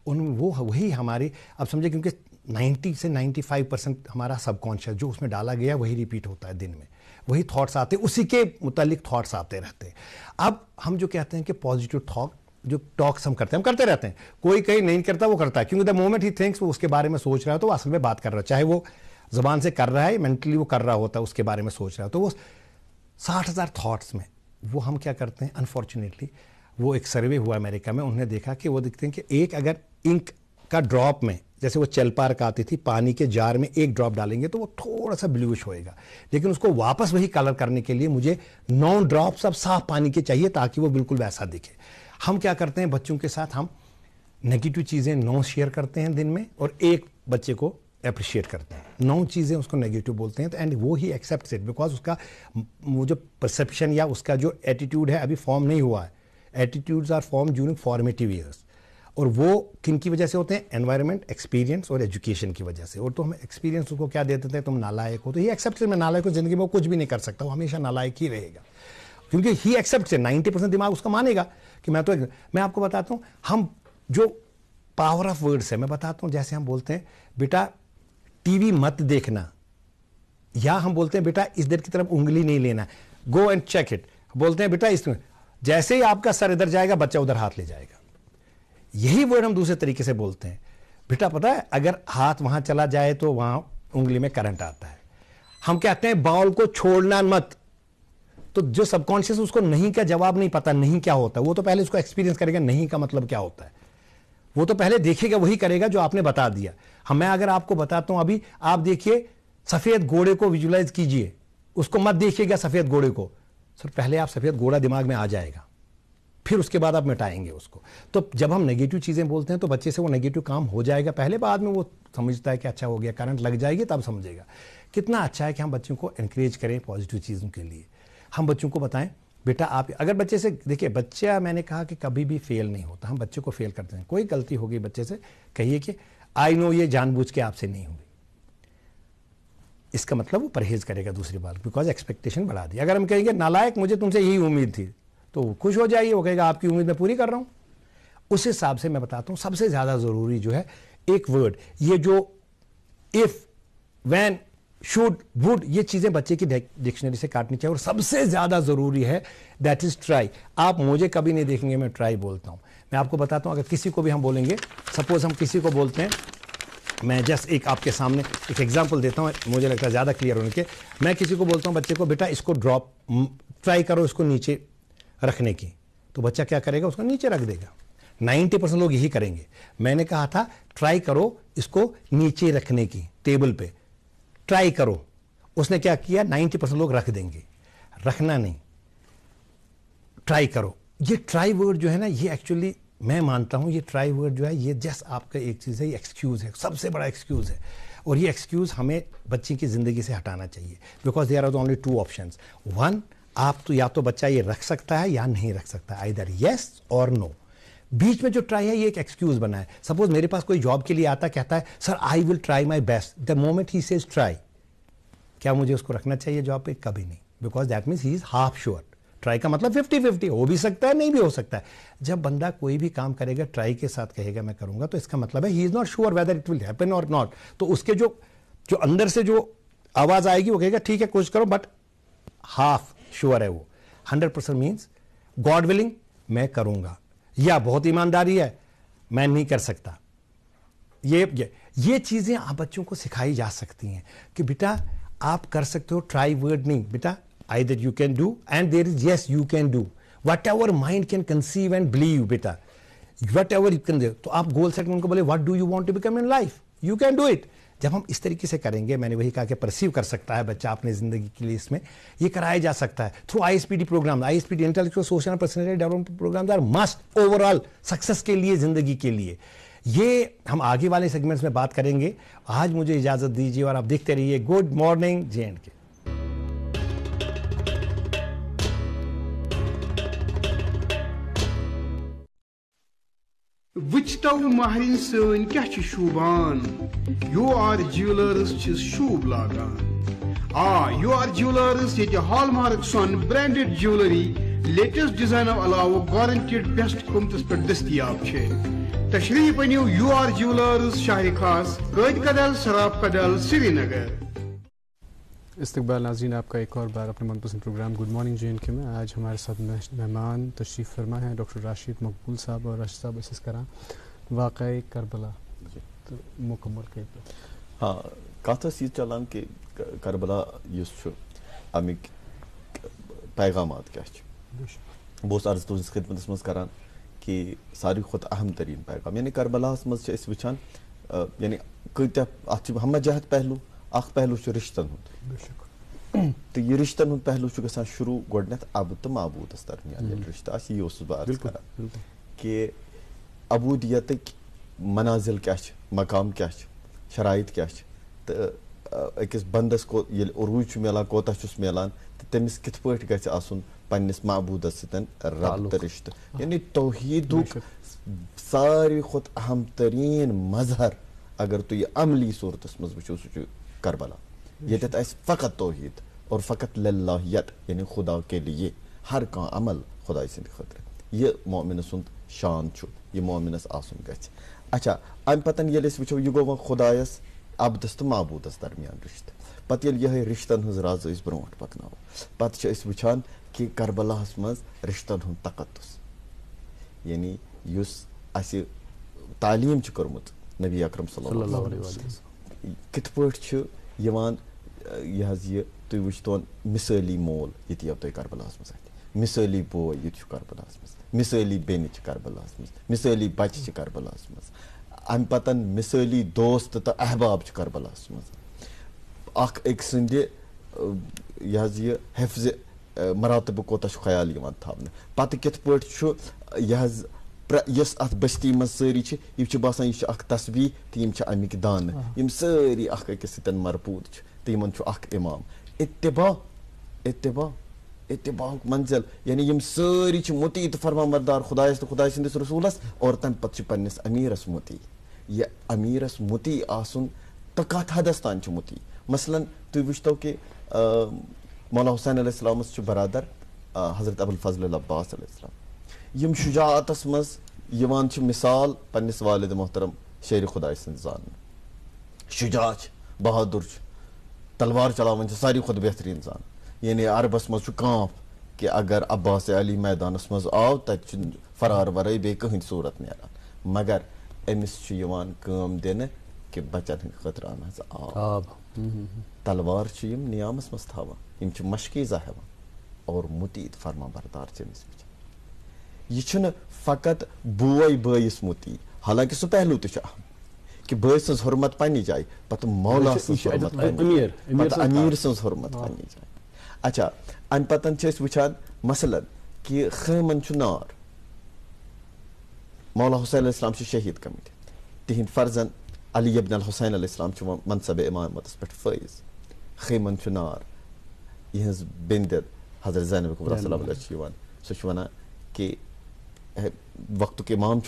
وہی ہماری اب سمجھے, کیونکہ 90 سے 95% ہمارا سب کانشیس جو اس میں ڈالا گیا وہی ریپیٹ ہوتا ہے دن میں, وہی تھاٹس آتے ہیں, اسی کے متعلق تھاٹس آتے رہتے ہیں. اب ہم جو کہتے ہیں کہ پازیٹیو تھاٹ جو ٹاکس ہم کرتے ہیں, ہم کرتے رہتے ہیں. کوئی کہیں نہیں کرتا, وہ کرتا ہے, کیونکہ دا مومنٹ ہی تھنکس وہ اس کے بارے میں سوچ رہا ہے تو وہ اصل میں بات کر رہا ہے, چاہے وہ زبان سے کر رہا ہے, مینٹلی وہ کر رہا ہوتا ہے, اس کے بارے میں سوچ رہا ہے. تو وہ 60,000 تھاٹس میں وہ ہم کیا کرتے ہیں, انفارچونیٹلی وہ ایک سروے ہوا امریکہ میں, انہوں نے دیکھا کہ وہ دیکھتے ہیں کہ ایک اگر انک کا ڈراپ میں, جیسے وہ چل پارک آتی تھی, پانی کے جار میں ایک ڈراپ ڈالیں گے تو وہ تھوڑا سا بلیوش ہوئے گا, لیکن اس کو واپس وہی کلر کرنے کے لیے مجھے 9 ڈراپس اب صاف پانی کے چاہیے تاکہ وہ بالکل ویسا دکھے. ہم کیا کرتے ہیں بچوں کے ساتھ, ہم نگیٹو چیزیں 9 شیئر کرتے ہیں دن میں, اور ایک بچے کو اپریشیٹ کرتے ہیں. 9 چیزیں اس کو نگیٹو بولتے ہیں, اینڈ وہ ہی ایکسیپٹس اٹ, بیکاز اس کا وہ جو پرسیپشن یا اس کا جو ایٹیٹیوڈ ہے ابھی فارم نہیں ہوا ہے. Attitudes are form during formative years, اور وہ کن کی وجہ سے ہوتے ہیں, انوائرمنٹ, ایکسپیرینس اور ایجوکیشن کی وجہ سے. اور تو ہم ایکسپیرینس اس کو کیا دیتے تھے, تم نالائق ہو, تو یہ ایکسیپٹ, میں نالائق ہوں, زندگی میں وہ کچھ بھی نہیں کر سکتا, وہ ہمیشہ نالائق ہی رہے گا, کیونکہ ہی ایکسیپٹ سے 90% دماغ اس کا مانے گا کہ میں آپ کو بتاتا ہوں, ہم جو پاور آف ورڈس ہے میں بتاتا ہوں. جیسے ہم بولتے ہیں بیٹا ٹی وی مت دیکھنا, یا ہم بولتے ہیں بیٹا اس در کی طرف انگلی نہیں لینا, گو اینڈ چیک اٹ. بولتے ہیں بیٹا اس میں, جیسے ہی آپ کا سر ادھر جائے گا بچہ ادھر ہاتھ لے جائے گا. یہی ورڈ ہم دوسرے طریقے سے بولتے ہیں, بیٹا پتا ہے اگر ہاتھ وہاں چلا جائے تو وہاں انگلی میں کرنٹ آتا ہے. ہم کہتے ہیں بال کو چھوڑنا مت, تو جو سب کانشیس اس کو نہیں کا جواب نہیں پتا, نہیں کیا ہوتا ہے, وہ تو پہلے اس کو ایکسپیرینس کرے گا نہیں کا مطلب کیا ہوتا ہے, وہ تو پہلے دیکھے گا, وہی کرے گا جو آپ نے بتا دیا. میں اگر آپ کو بتاتا ہوں, ابھی آپ دیکھیے سفید گھوڑے کو ویژولائز کیجئے, اس کو مت دیکھیے گا سفید گھوڑے کو, سر پہلے آپ سفید گھوڑا دماغ میں آ جائے گا, پھر اس کے بعد آپ مٹائیں گے اس کو. تو جب ہم نیگیٹو چیزیں بولتے ہیں تو بچے سے وہ نیگیٹو کام ہو جائے گا پہلے, بعد میں وہ سمجھتا ہے کہ اچھا ہو گیا, کرنٹ لگ جائے گی تب سمجھے گا. کتنا اچھا ہے کہ ہم بچوں کو انکریج کریں پازیٹیو چیزوں کے لیے. ہم بچوں کو بتائیں بیٹا آپ, اگر بچے سے دیکھیے, بچہ میں نے کہا کہ کبھی بھی فیل نہیں ہوتا, ہم بچے کو فیل کرتے ہیں. کوئی غلطی ہو گئی بچے سے, کہیے کہ آئی نو یہ جان بوجھ کے آپ سے نہیں ہوئی, اس کا مطلب وہ پرہیز کرے گا دوسری بار, بیکاز ایکسپیکٹیشن بڑھا دی. اگر ہم کہیں گے نالائق مجھے تم سے یہی امید تھی, تو وہ خوش ہو جائیے, وہ کہے گا آپ کی امید میں پوری کر رہا ہوں. اس حساب سے میں بتاتا ہوں سب سے زیادہ ضروری جو ہے ایک ورڈ, یہ جو اف, وین, شوڈ, وڈ, یہ چیزیں بچے کی ڈکشنری سے کاٹنی چاہیے. اور سب سے زیادہ ضروری ہے دیٹ از ٹرائی. آپ مجھے کبھی نہیں دیکھیں گے میں ٹرائی بولتا ہوں. میں آپ کو بتاتا ہوں, اگر کسی کو بھی ہم بولیں گے, سپوز ہم کسی کو بولتے ہیں, میں جسٹ ایک آپ کے سامنے ایک ایگزامپل دیتا ہوں, مجھے لگتا ہے زیادہ کلیئر ہونے کے. میں کسی کو بولتا ہوں بچے کو, بیٹا اس کو ڈراپ ٹرائی کرو اس کو نیچے رکھنے کی, تو بچہ کیا کرے گا, اس کو نیچے رکھ دے گا. 90% لوگ یہی کریں گے. میں نے کہا تھا ٹرائی کرو اس کو نیچے رکھنے کی, ٹیبل پہ ٹرائی کرو. اس نے کیا کیا, 90% لوگ رکھ دیں گے. رکھنا نہیں, ٹرائی کرو. یہ ٹرائی ورڈ جو ہے نا, یہ ایکچولی میں مانتا ہوں یہ ٹرائی ورڈ جو ہے یہ جسٹ آپ کا ایک چیز ہے, یہ ایکسکیوز ہے, سب سے بڑا ایکسکیوز ہے. اور یہ ایکسکیوز ہمیں بچے کی زندگی سے ہٹانا چاہیے, because there are only 2 options. 1, آپ تو یا تو بچہ یہ رکھ سکتا ہے یا نہیں رکھ سکتا, آئیدر یس اور نو. بیچ میں جو ٹرائی ہے یہ ایک ایکسکیوز بنا ہے. سپوز میرے پاس کوئی جاب کے لیے آتا, کہتا ہے sir I will try my best. The moment he says try, کیا مجھے اس کو رکھنا چاہیے جاب پہ؟ کبھی نہیں, because that means he is half sure. Try کا مطلب 50-50 ہو بھی سکتا ہے, نہیں بھی ہو سکتا ہے. جب بندہ کوئی بھی کام کرے گا ٹرائی کے ساتھ کہے گا میں کروں گا, تو اس کا مطلب ہے he is not sure whether it will happen اور ناٹ. تو اس کے جو اندر سے جو آواز آئے گی وہ کہے گا ٹھیک ہے کوشش کرو, بٹ ہاف شیور ہے وہ. 100% مینس گاڈ ولنگ میں کروں گا, یا بہت ایمانداری ہے میں نہیں کر سکتا. یہ چیزیں آپ بچوں کو سکھائی جا سکتی ہیں کہ بیٹا آپ کر سکتے ہو. ٹرائی ورڈ نہیں, بیٹا either you can do, and there is yes you can do whatever mind can conceive and believe beta, whatever you can do. तो आप गोल सेट में उनको बोले what do you want to become in life, you can do it. जब हम इस तरीके से करेंगे, मैंने वही कहा कि परसीव कर सकता है बच्चा अपने ज़िंदगी के लिए, इसमें ये कराया जा सकता है through ISPD programme. ISPD intellectual social and personality development programmes are must overall success के लिए, ज़िंदगी के लिए. ये हम आगे वाले सेगमेंट्स में बात करेंगे. आज मुझे इजाज़त दीजिए और आप देखते रहिए गुड मॉर्निंग J&K. वुचतो महरिन सन क्या शूबान, UR ज्वेलर्स शूब लागान. UR ज्वेलर्स ये हॉलमार्क सन ब्रांडेड ज्वेलरी लेटेस्ट डिजाइन अलावा गारंटेड बेस्ट कीमतस पे दस्तियाब छे. तशरीफ अनियो UR ज्वेलर्स शाह खास कैद कदल सराफ कदल श्रीनगर. इस्तकबाल नाज़रीन आपका एक और बार अपने मनपसंद प्रोग्राम गुड मॉर्निंग J&K में. आज हमारे साथ मेहमान तशरीफ़ फरमा हैं डॉक्टर राशिद मकबूल साहब, और राशिद साहब असिस करा वाक़ई करबला तो मुकम्मल के. हाँ, कथा ये चलान कि करबला अमिक पैगामात क्या बहुत अर्ज तुझ खिदमत मज करान कि सारी खुद अहम तरीन पैगाम यानी करबलास मज वुचान यानी कत्या हम जहत पहलू अख पहलू रिश्तन हुंद तो ये रिश्तन हुंद पहलू गसान शुरू गोडनेथ अब तो माबूदस दरमियान रिश्ता ये बात करान कि अबूदियत मनाजिल क्या मकाम क्या शराइत क्या तो अकिस बंदस को ये उरूज मिलान कोता मिलान तो तमिस कित पट गछ आसुन पन्निस माबूदस सतन रब्त रिश्त यानी तौहीदुक सारी खुद अहम तरीन मजहर अगर तो ये अमली सूरतस मज वुचो सु करबला ये फ़कत तौहीद और फ़कत लिल्लाहियत यानी खुदा के लिए हर का अमल खुदा सिंद खतर ये मोमिन सुंद शान छु ये मोमिनस आसुन गछ. अच्छा अम पतन ये वुचो ये गो खुदायस अब्दस तो माबूदस दरमियान रिश्त पत ये रिश्तन हज राज ब्रोट पकनो पत वुचान कि करबलाहस मज रिश्तन हुंद तकद्दुस यानी युस असे तालीम छु कर्मुत नबी अकरम सल्लल्लाहु अलैहि वसल्लम कित पट ये तुम वुचतोन मिसाली मोल ये तो करबलाहस मज मिसाली बोय ये करबलाहस मज मिसाली बेन करबलाहस मज मिसाली बच्चे करबलाहस मज अम पतन मिसाली दोस्त तो अहबाब करबलाहस मज अख एक सद ये हिफ्ज मरातब कोता ख्याल थावन पत कित पट यस अत बस्ती मज सारी बसान यह तस्बीह तो यम अमिक दान यम सारी अकिस सतन मरबूत तो यमन इमाम इत्तिबा इत्तिबा इत्तिबा मंजिल यानी यम सारी मुती तो फरमाबरदार खुदायस तो खुदा सिंदिस रसूलस और तम पत पन्निस अमीरस मुती ये अमीरस मुती आसुन तो कत हदस तान मुती मसलन तुम वुचतो कि मौला हुसैन अलैहिस्सलाम बरादर हजरत अबुल फजल अब्बास अलैहिस्सलाम यम शुजाअतस मज यवान मिसाल पन्निस वालिद मोहतरम शेर खुदा सिंद जान शुजा बहादुर तलवार चलावन सारी खुद बेहतरीन जान यानी अरबस मज कांप कि अगर अब्बास अली मैदानस मज आव तत फरार वरई बे कहीं सूरत नेरान मगर अमिस कम दिन कि बचन हंद खतर अन आब तलवार यम नियामस मज थावान यम मशकीजा हेवान और मुतीद फरमा बरदार चमिस ये फ़कत बोय बयस मुती हालांकि सह पहलू तो अहम कि बय सज हुर्मत पन्नी जाए पत मौला पत अमीर सज हुर्मत पन्नी जाए. अच्छा अम पतन वुचान मसलन कि खैमन नार मौला हुसैन अलैहिस्सलाम शहीद गमित तिहिंद फर्जन अली इब्न अल हुसैन अलैहिस्सलाम मनसब इमामतस पे फैज खैमन नार यहज बिंद हजरत ज़ैनब कुबरा सल्लल्लाहु अलैहि वसल्लम सह वनान कि वक्त के इमाम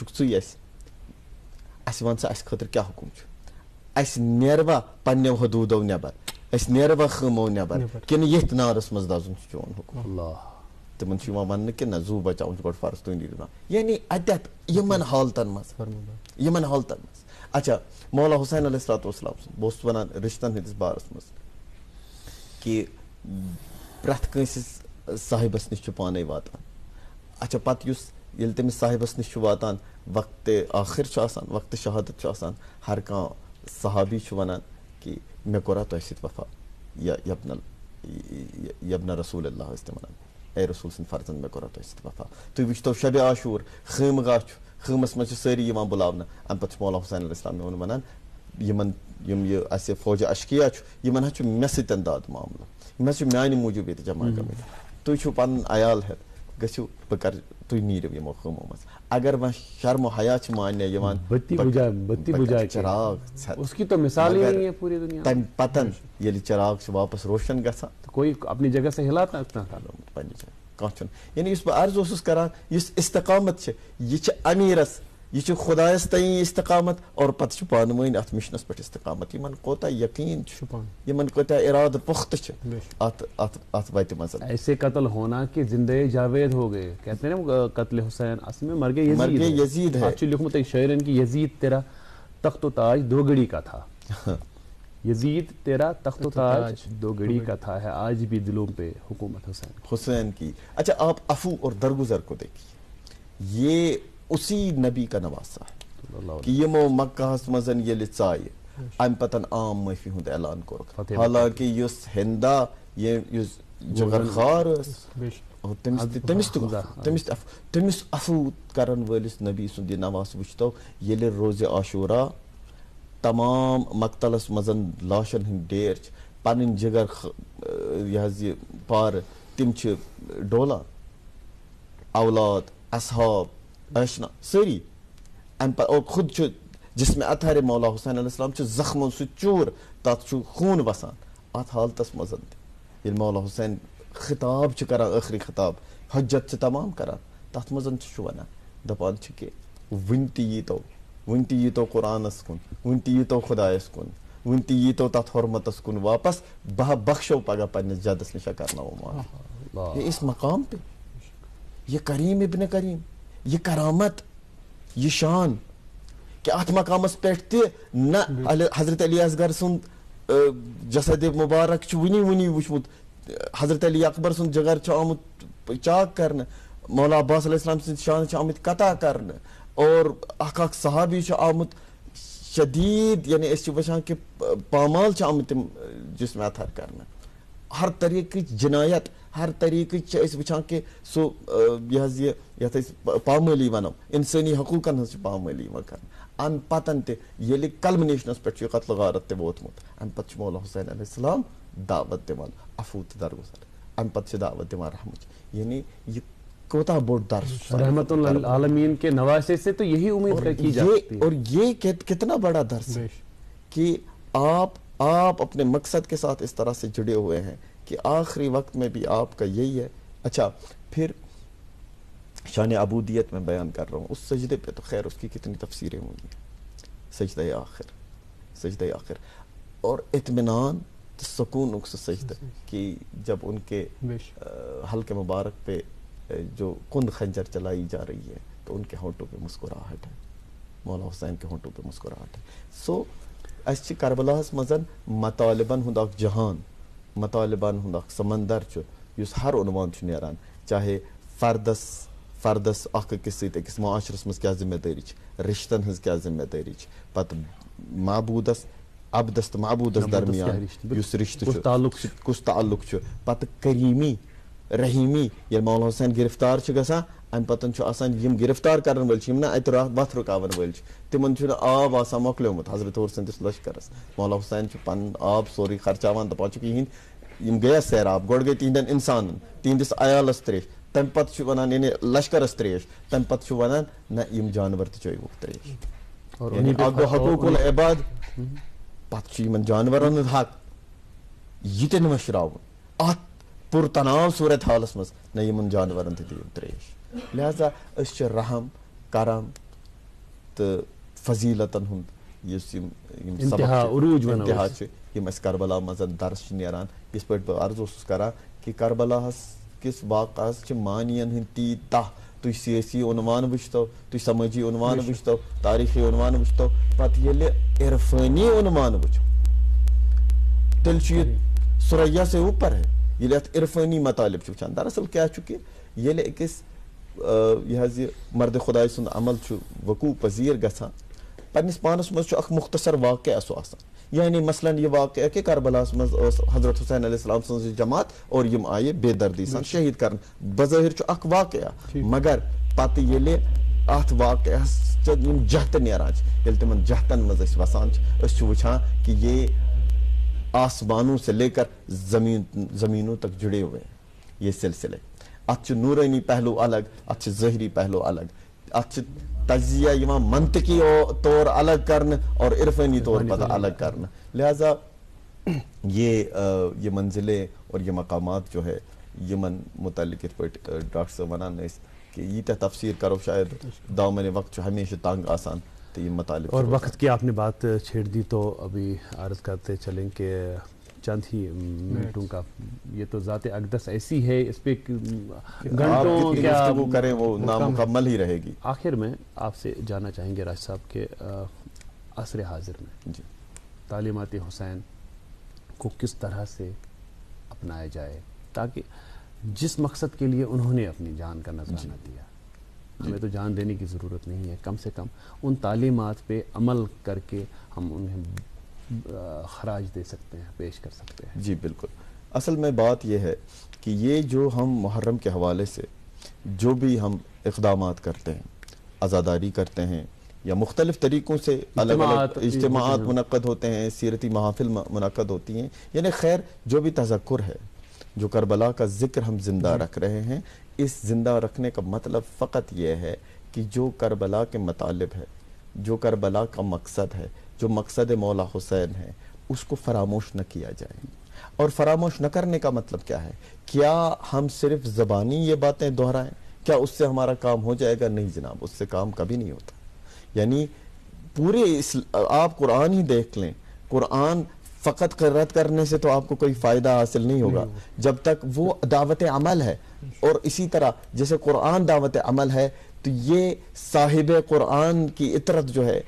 वन अस खतर क्या हुकुम नेरवा पन्ने हदूदो नबर नेरवा खमो नबर कि ये नारस मज दजन चोन हुकुम तिमन वन कि न जू बचाउन गो फर्ज तुम नीर यानी अत यमन हालतन मज. अच्छा मौला हुसैन अलैहिस्सलाम बहुत वनान रिश्तन हंदिस बारस मज कि प्रथ कंसिस साहिबस निश पाने वातान. अच्छा पत ये तमिस साहिबस निश वातान वक्त आखिर वक्त शहादत हर कह सहाबी वनान कि मे कोरा तो वफा या यबनल یبن رسول اللہ ٲسۍ تِم وَنان اے رسول سٕنٛدۍ فرزند مےٚ کوٚرا تۄہہِ سۭتۍ وفا تُہۍ وٕچھتو شبِ عاشوٗر خٲمگاہ چھُ خٲمَس منٛز چھِ سٲری یِوان بُلاونہٕ اَمہِ پَتہٕ چھُ مولا حُسین علیہ السلام میون وَنان یِمن یِم یہِ اَسہِ فوجہِ اشکیا چھُ یِمن حظ چھُ مےٚ سۭتۍ داد معاملہٕ یِم حظ چھِ میانہِ موٗجوٗب ییٚتہِ جمع گٔمٕتۍ تُہۍ چھِو پَنُن عیال ہٮ۪تھ گٔژھِو بہٕ کَرٕ تُہۍ نیٖرِو یِمو خٲمو منٛز اگر وۄنۍ شرم و حیا چھِ ماننہٕ یِوان چراغ تَمہِ پَتہٕ ییٚلہِ چراغ چھُ واپس روشن گژھان پنٛنہِ جایہِ کانٛہہ چھُنہٕ یعنی یُس بہٕ عرض اوسُس کران یُس استقامت چھِ یہِ چھِ امیٖرس یہ خدایس تعین استقامت اور پتہ چھ پانہٕ ؤنۍ اتھ مشنس پٮ۪ٹھ استقامت یمن کوتاہ یقین چھُ یمن کوتاہ ارادہ پختہ چھِ اتھ وتہِ منٛز ایسے قتل ہونا کہ زندہ جاوید ہو گئے کہتے ہیں نا قتل حسین اصل میں مرگ یزید ہے لکھمت ہے شاعرن کی یزید تیرا تخت و تاج دو گھڑی کا تھا یزید تیرا تخت و تاج دو گھڑی کا تھا ہے آج بھی دلوں پہ حکومت حسین کی. اچھا آپ عفو اور درگزر کو دیکھیے یہ اسی نبی کا نواسا ہے کہ یمو مکہ مز یل ژایہِ ام پتن عام معافی ہند اعلان کورُکھ حالانکہ یس ہندا یس جگر خار تمس عفو کرن وٲلِس نبی سُنٛد یہِ نواس وٕچھتو ییٚلہِ روزِ عاشورا تمام مقتلس مز لاشن ہند ڈیر پنٕنۍ جگر یہ حظ یہ پارٕ تِم چھِ ڈولان اولاد اصحاب اشنا سری اور خود جسم اطہر مولا حسین علیہ السلام زخموں سۭتۍ چوٗر تتھ چھُ خوٗن وسان اتھ حالتس منٛز ییٚلہِ مولا حسین خطاب چھُ کران ٲخری خطاب حجت چھِ تمام کران تتھ منٛز چھُ ونان دپان چھِ کہِ وُنہِ تہِ ییٖتو قرآنس کُن وُنہِ تہِ ییٖتو خۄدایس کُن وُنہِ تہِ ییٖتو تتھ حرمتس کُن واپس بہٕ بخشو پگاہ پننِس جدس نِش کرناوو معاف یہ اس مقام پہ یہ کریم ابن کریم یہ کرامت یہ شان کہ ات مقامس پہ نہ حضرت علی اصغر سند جسد مبارک ونی وچمت حضرت علی اکبر سند جگر آمت چاک کرنے مولا عباس علیہ السلام سند شان آمت قطع کرنے اور اخ صحابی آمت شدید یعنی اس وچان کہ پامال آمت تم جسم اطہر کرنے ہر طریقہ جنایت ہر طریقہ وچان کہ سو یتھ پامٲلی ونو انسانی حقوقن ہز پامٲلی کرن ام پتن تہ ییٚلہِ کلمنیشنس پہ قتل غارت تہ ووتمت ام پتہ مولا حسین علیہ السلام دعوت دِوان عفو تہ درگزر ام پتہ دعوت دِوان رحمت یعنی یہ کوتاہ بوڑ درس رحمت العالمین کے نواسے سے تو یہی امید کی جاتی ہے اور یہ کتنا بڑا درس ہے کہ آپ اپنے مقصد کے ساتھ اس طرح سے جڑے ہوئے ہیں کہ آخری وقت میں بھی آپ کا یہی ہے. اچھا پھر شان عبودیت میں بیان کر رہا ہوں اس سجدے پہ تو خیر اس کی کتنی تفسیریں ہوئی ہیں سجدہ آخر اور اطمینان سکون سے سجدہ کہ جب ان کے حلق مبارک پہ جو کند خنجر چلائی جا رہی ہے تو ان کے ہونٹوں پہ مسکراہٹ ہے مولا حسین کے ہونٹوں پہ مسکراہٹ ہے. سو اس کربلاہس مزن مطالبن ہند اخ جہان مطالبان ہند اخ سمندر اس ہر عنوان نیران چاہے فردس اخ أکِس سۭتۍ أکِس معاشرس مز کیا ذمہ داری رشتن ہز کیا ذمہ داری پتہ معبودس عبدس تو معبودس درمیان اس رشتہ کس تعلق پتہ کریمی رحیمی ییٚلہِ مولا حسین گرفتار گژھان ام پتن یم گرفتار کرن ول نا ات وتھ رکاون ول تمن آب آسان مۄکلیومُت حضرت اور سندس لشکرس مولا حسین پن آب سورُے خرچاوان دپان یم گٔے سیراب گۄڈٕ گٔے تہندین انسانن تہندس عیالس تریش تمہِ پتہٕ ونان یعنی لشکرس تریش تمہِ پتہٕ ونان نہ یم جانور تہِ چٲیوُکھ تریش یعنی اکھ گوٚو حقوق العباد پتہٕ چھُ یمن جانورن ہُنٛد حق یہِ تہِ نہٕ مٔشراوُن اتھ پُرتناو صورت حالس مز نہ یمن جانورن تہِ دِیِو تریش. لہذا أسۍ چھِ رحم کرم تو فضیلتن ہُنٛد یُس انتہا چھِ یم اَسہِ کربلا مز درس چھِ نیران یِتھ پٲٹھۍ بہٕ عرض اوسُس کران کہ کربلاہس کس واقعس چھِ مانین ہٕنٛدۍ تیٖتاہ تُہۍ سیٲسی عنوان وٕچھتو تُہۍ سمٲجی عنوان وٕچھتو تاریخی عنوان وٕچھتو پتہٕ ییٚلہِ عرفٲنی عنوان وٕچھو تیٚلہِ چھُ یہِ سُریا سے اوپر ہے ییٚلہِ اتھ عرفٲنی مطالب چھِ وٕچھان. دراصل کیاہ چھُ کہ ییٚلہِ أکِس یہ حظ یہ مرد خداے سُنٛد عمل چھُ وقوع پذیٖر گژھان پنس پانس مز مختصر واقعہ سو آسان یعنی مثلاً یہ واقعہ کہ کربلاس مز حضرت حسین علیہ السلام سن جماعت اور یم آئے بے دردی سان شہید کرن بظاہر اخ واقعہ مگر پتہ ییٚلہِ اتھ واقعس یم جہت نیران ییٚلہِ تمن جہتن مز أسۍ وسان چھِ وچھان کہ یہ آسمانوں سے لے کر زمینوں تک جڑے ہوئے ہیں یہ سلسلے ات نورانی پہلو الگ ات ظاہری پہلو الگ ات تجزیہ یوان منطقی طور الگ کرنا اور عرفانی طور پتہ الگ کرنا لہذا یہ منزلیں اور یہ مقامات جو ہے یمن متعلق ات پٹ ڈاکٹر صاحب ونان کہ یہ تفسیر کرو شاید دامن وقت ہمیشہ تنگ آسان تو یہ مطالب اور وقت کی آپ نے بات چھیڑ دی تو ابھی عرض کرتے چلیں کہ چند ہی منٹوں کا یہ تو ذات اقدس ایسی ہے اس پہ گھنٹوں کیا گفتگو کریں وہ نامکمل ہی رہے گی. آخر میں آپ سے جاننا چاہیں گے راج صاحب کہ عصر حاضر میں تعلیمات حسین کو کس طرح سے اپنایا جائے تاکہ جس مقصد کے لیے انہوں نے اپنی جان کا نذرانہ دیا ہمیں تو جان دینے کی ضرورت نہیں ہے کم سے کم ان تعلیمات پہ عمل کر کے ہم انہیں خراج دے سکتے ہیں پیش کر سکتے ہیں. جی بالکل. اصل میں بات یہ ہے کہ یہ جو ہم محرم کے حوالے سے جو بھی ہم اقدامات کرتے ہیں عزاداری کرتے ہیں یا مختلف طریقوں سے الگ الگ اجتماعات منعقد ہوتے ہیں سیرتی محافل منعقد ہوتی ہیں یعنی خیر جو بھی تذکر ہے جو کربلا کا ذکر ہم زندہ رکھ رہے ہیں اس زندہ رکھنے کا مطلب فقط یہ ہے کہ جو کربلا کے مطالب ہے جو کربلا کا مقصد ہے جو مقصد مولا حسین ہے اس کو فراموش نہ کیا جائے. اور فراموش نہ کرنے کا مطلب کیا ہے؟ کیا ہم صرف زبانی یہ باتیں دہرائیں؟ کیا اس سے ہمارا کام ہو جائے گا؟ نہیں جناب، اس سے کام کبھی نہیں ہوتا. یعنی پورے آپ قرآن ہی دیکھ لیں، قرآن فقط قرأت کرنے سے تو آپ کو کوئی فائدہ حاصل نہیں ہوگا جب تک وہ دعوت عمل ہے. اور اسی طرح جیسے قرآن دعوت عمل ہے تو یہ صاحب قرآن کی اطرت جو ہے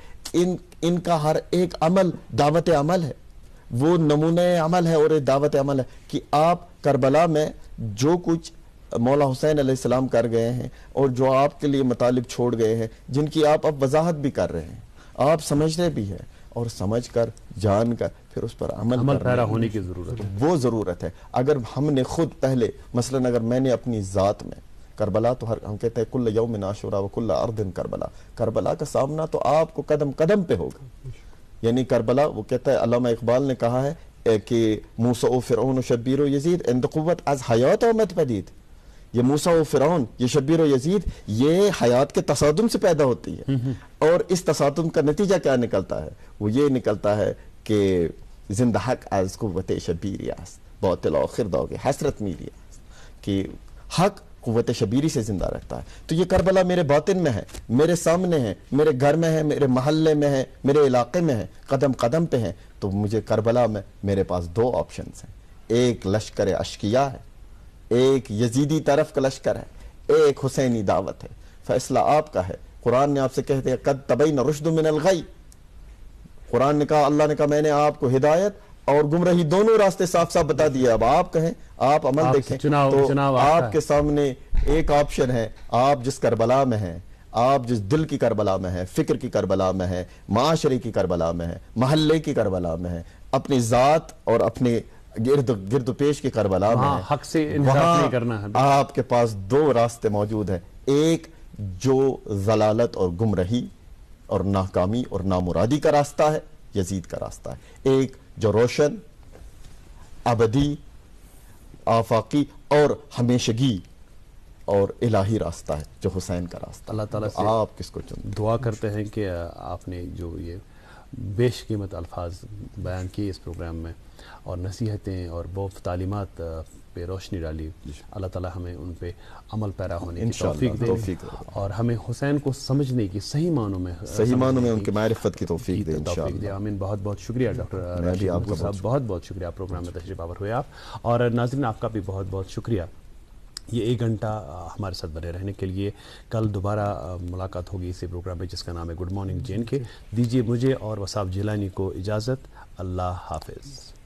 ان کا ہر ایک عمل دعوت عمل ہے، وہ نمونہ عمل ہے اور دعوت عمل ہے کہ آپ کربلا میں جو کچھ مولا حسین علیہ السلام کر گئے ہیں اور جو آپ کے لیے مطالب چھوڑ گئے ہیں جن کی آپ اب وضاحت بھی کر رہے ہیں آپ سمجھ رہے بھی ہیں اور سمجھ کر جان کر پھر اس پر عمل پیرا ہونے کی ضرورت ہے. وہ ضرورت ہے. اگر ہم نے خود پہلے مثلا اگر میں نے اپنی ذات میں کربلا تو ہم کہتے ہیں کل یوم عاشورا و کل ارض کربلا، کربلا کا سامنا تو آپ کو قدم قدم پہ ہوگا. یعنی کربلا وہ کہتا ہے علامہ اقبال نے کہا ہے کہ موسیٰ و فرعون و شبیر و یزید اند قوت از حیات آمد پدید. یہ موسیٰ و فرعون یہ شبیر و یزید یہ حیات کے تصادم سے پیدا ہوتی ہے اور اس تصادم کا نتیجہ کیا نکلتا ہے؟ وہ یہ نکلتا ہے کہ زندہ حق از قوت شبیری است باطل آخر داغ حسرت میری است کہ حق قوت شبیری سے زندہ رہتا ہے. تو یہ کربلا میرے باطن میں ہے، میرے سامنے ہے، میرے گھر میں ہے، میرے محلے میں ہے، میرے علاقے میں ہے، قدم قدم پہ ہے. تو مجھے کربلا میں میرے پاس دو آپشنز ہیں، ایک لشکر اشقیاء ہے، ایک یزیدی طرف کا لشکر ہے، ایک حسینی دعوت ہے. فیصلہ آپ کا ہے. قرآن نے آپ سے کہتے ہیں قد تبین رشد من الغی. قرآن نے کہا اللہ نے کہا میں نے آپ کو ہدایت اور گمراہی دونوں راستے صاف صاف بتا دیے. اب آپ کہیں آپ عمل دیکھیں تو آپ کے سامنے ایک آپشن ہے. آپ جس کربلا میں ہیں، آپ جس دل کی کربلا میں ہیں، فکر کی کربلا میں ہیں، معاشرے کی کربلا میں ہیں، محلے کی کربلا میں ہیں، اپنی ذات اور اپنے گرد و پیش کی کربلا میں ہیں، حق سے انحراف نہیں کرنا ہے. آپ کے پاس دو راستے موجود ہیں. ایک جو ضلالت اور گمراہی اور ناکامی اور نامرادی کا راستہ ہے، یزید کا راستہ ہے. ایک جو روشن ابدی آفاقی اور ہمیشگی اور الہی راستہ ہے جو حسین کا راستہ. اللہ تعالیٰ سے آپ کس کو چنتے دعا کرتے ہیں کہ آپ نے جو یہ بیش قیمت الفاظ بیان کیے اس پروگرام میں اور نصیحتیں اور بہت تعلیمات پہ روشنی ڈالی، اللہ تعالیٰ ہمیں ان پہ عمل پیرا ہونے کی توفیق دے اور ہمیں حسین کو سمجھنے کی صحیح معنوں میں ان کی معرفت کی توفیق دے انشاءاللہ. آمین. بہت بہت شکریہ ڈاکٹر راشد مقبول صاحب، بہت بہت شکریہ پروگرام میں تشریف آور ہوئے آپ. اور ناظرین آپ کا بھی بہت بہت شکریہ یہ 1 گھنٹہ ہمارے ساتھ بنے رہنے کے لیے. کل دوبارہ ملاقات ہوگی اسی پروگرام میں جس کا نام ہے گڈ مارننگ جے این کے. دیجیے مجھے اور وصاف جیلانی کو اجازت. اللہ حافظ.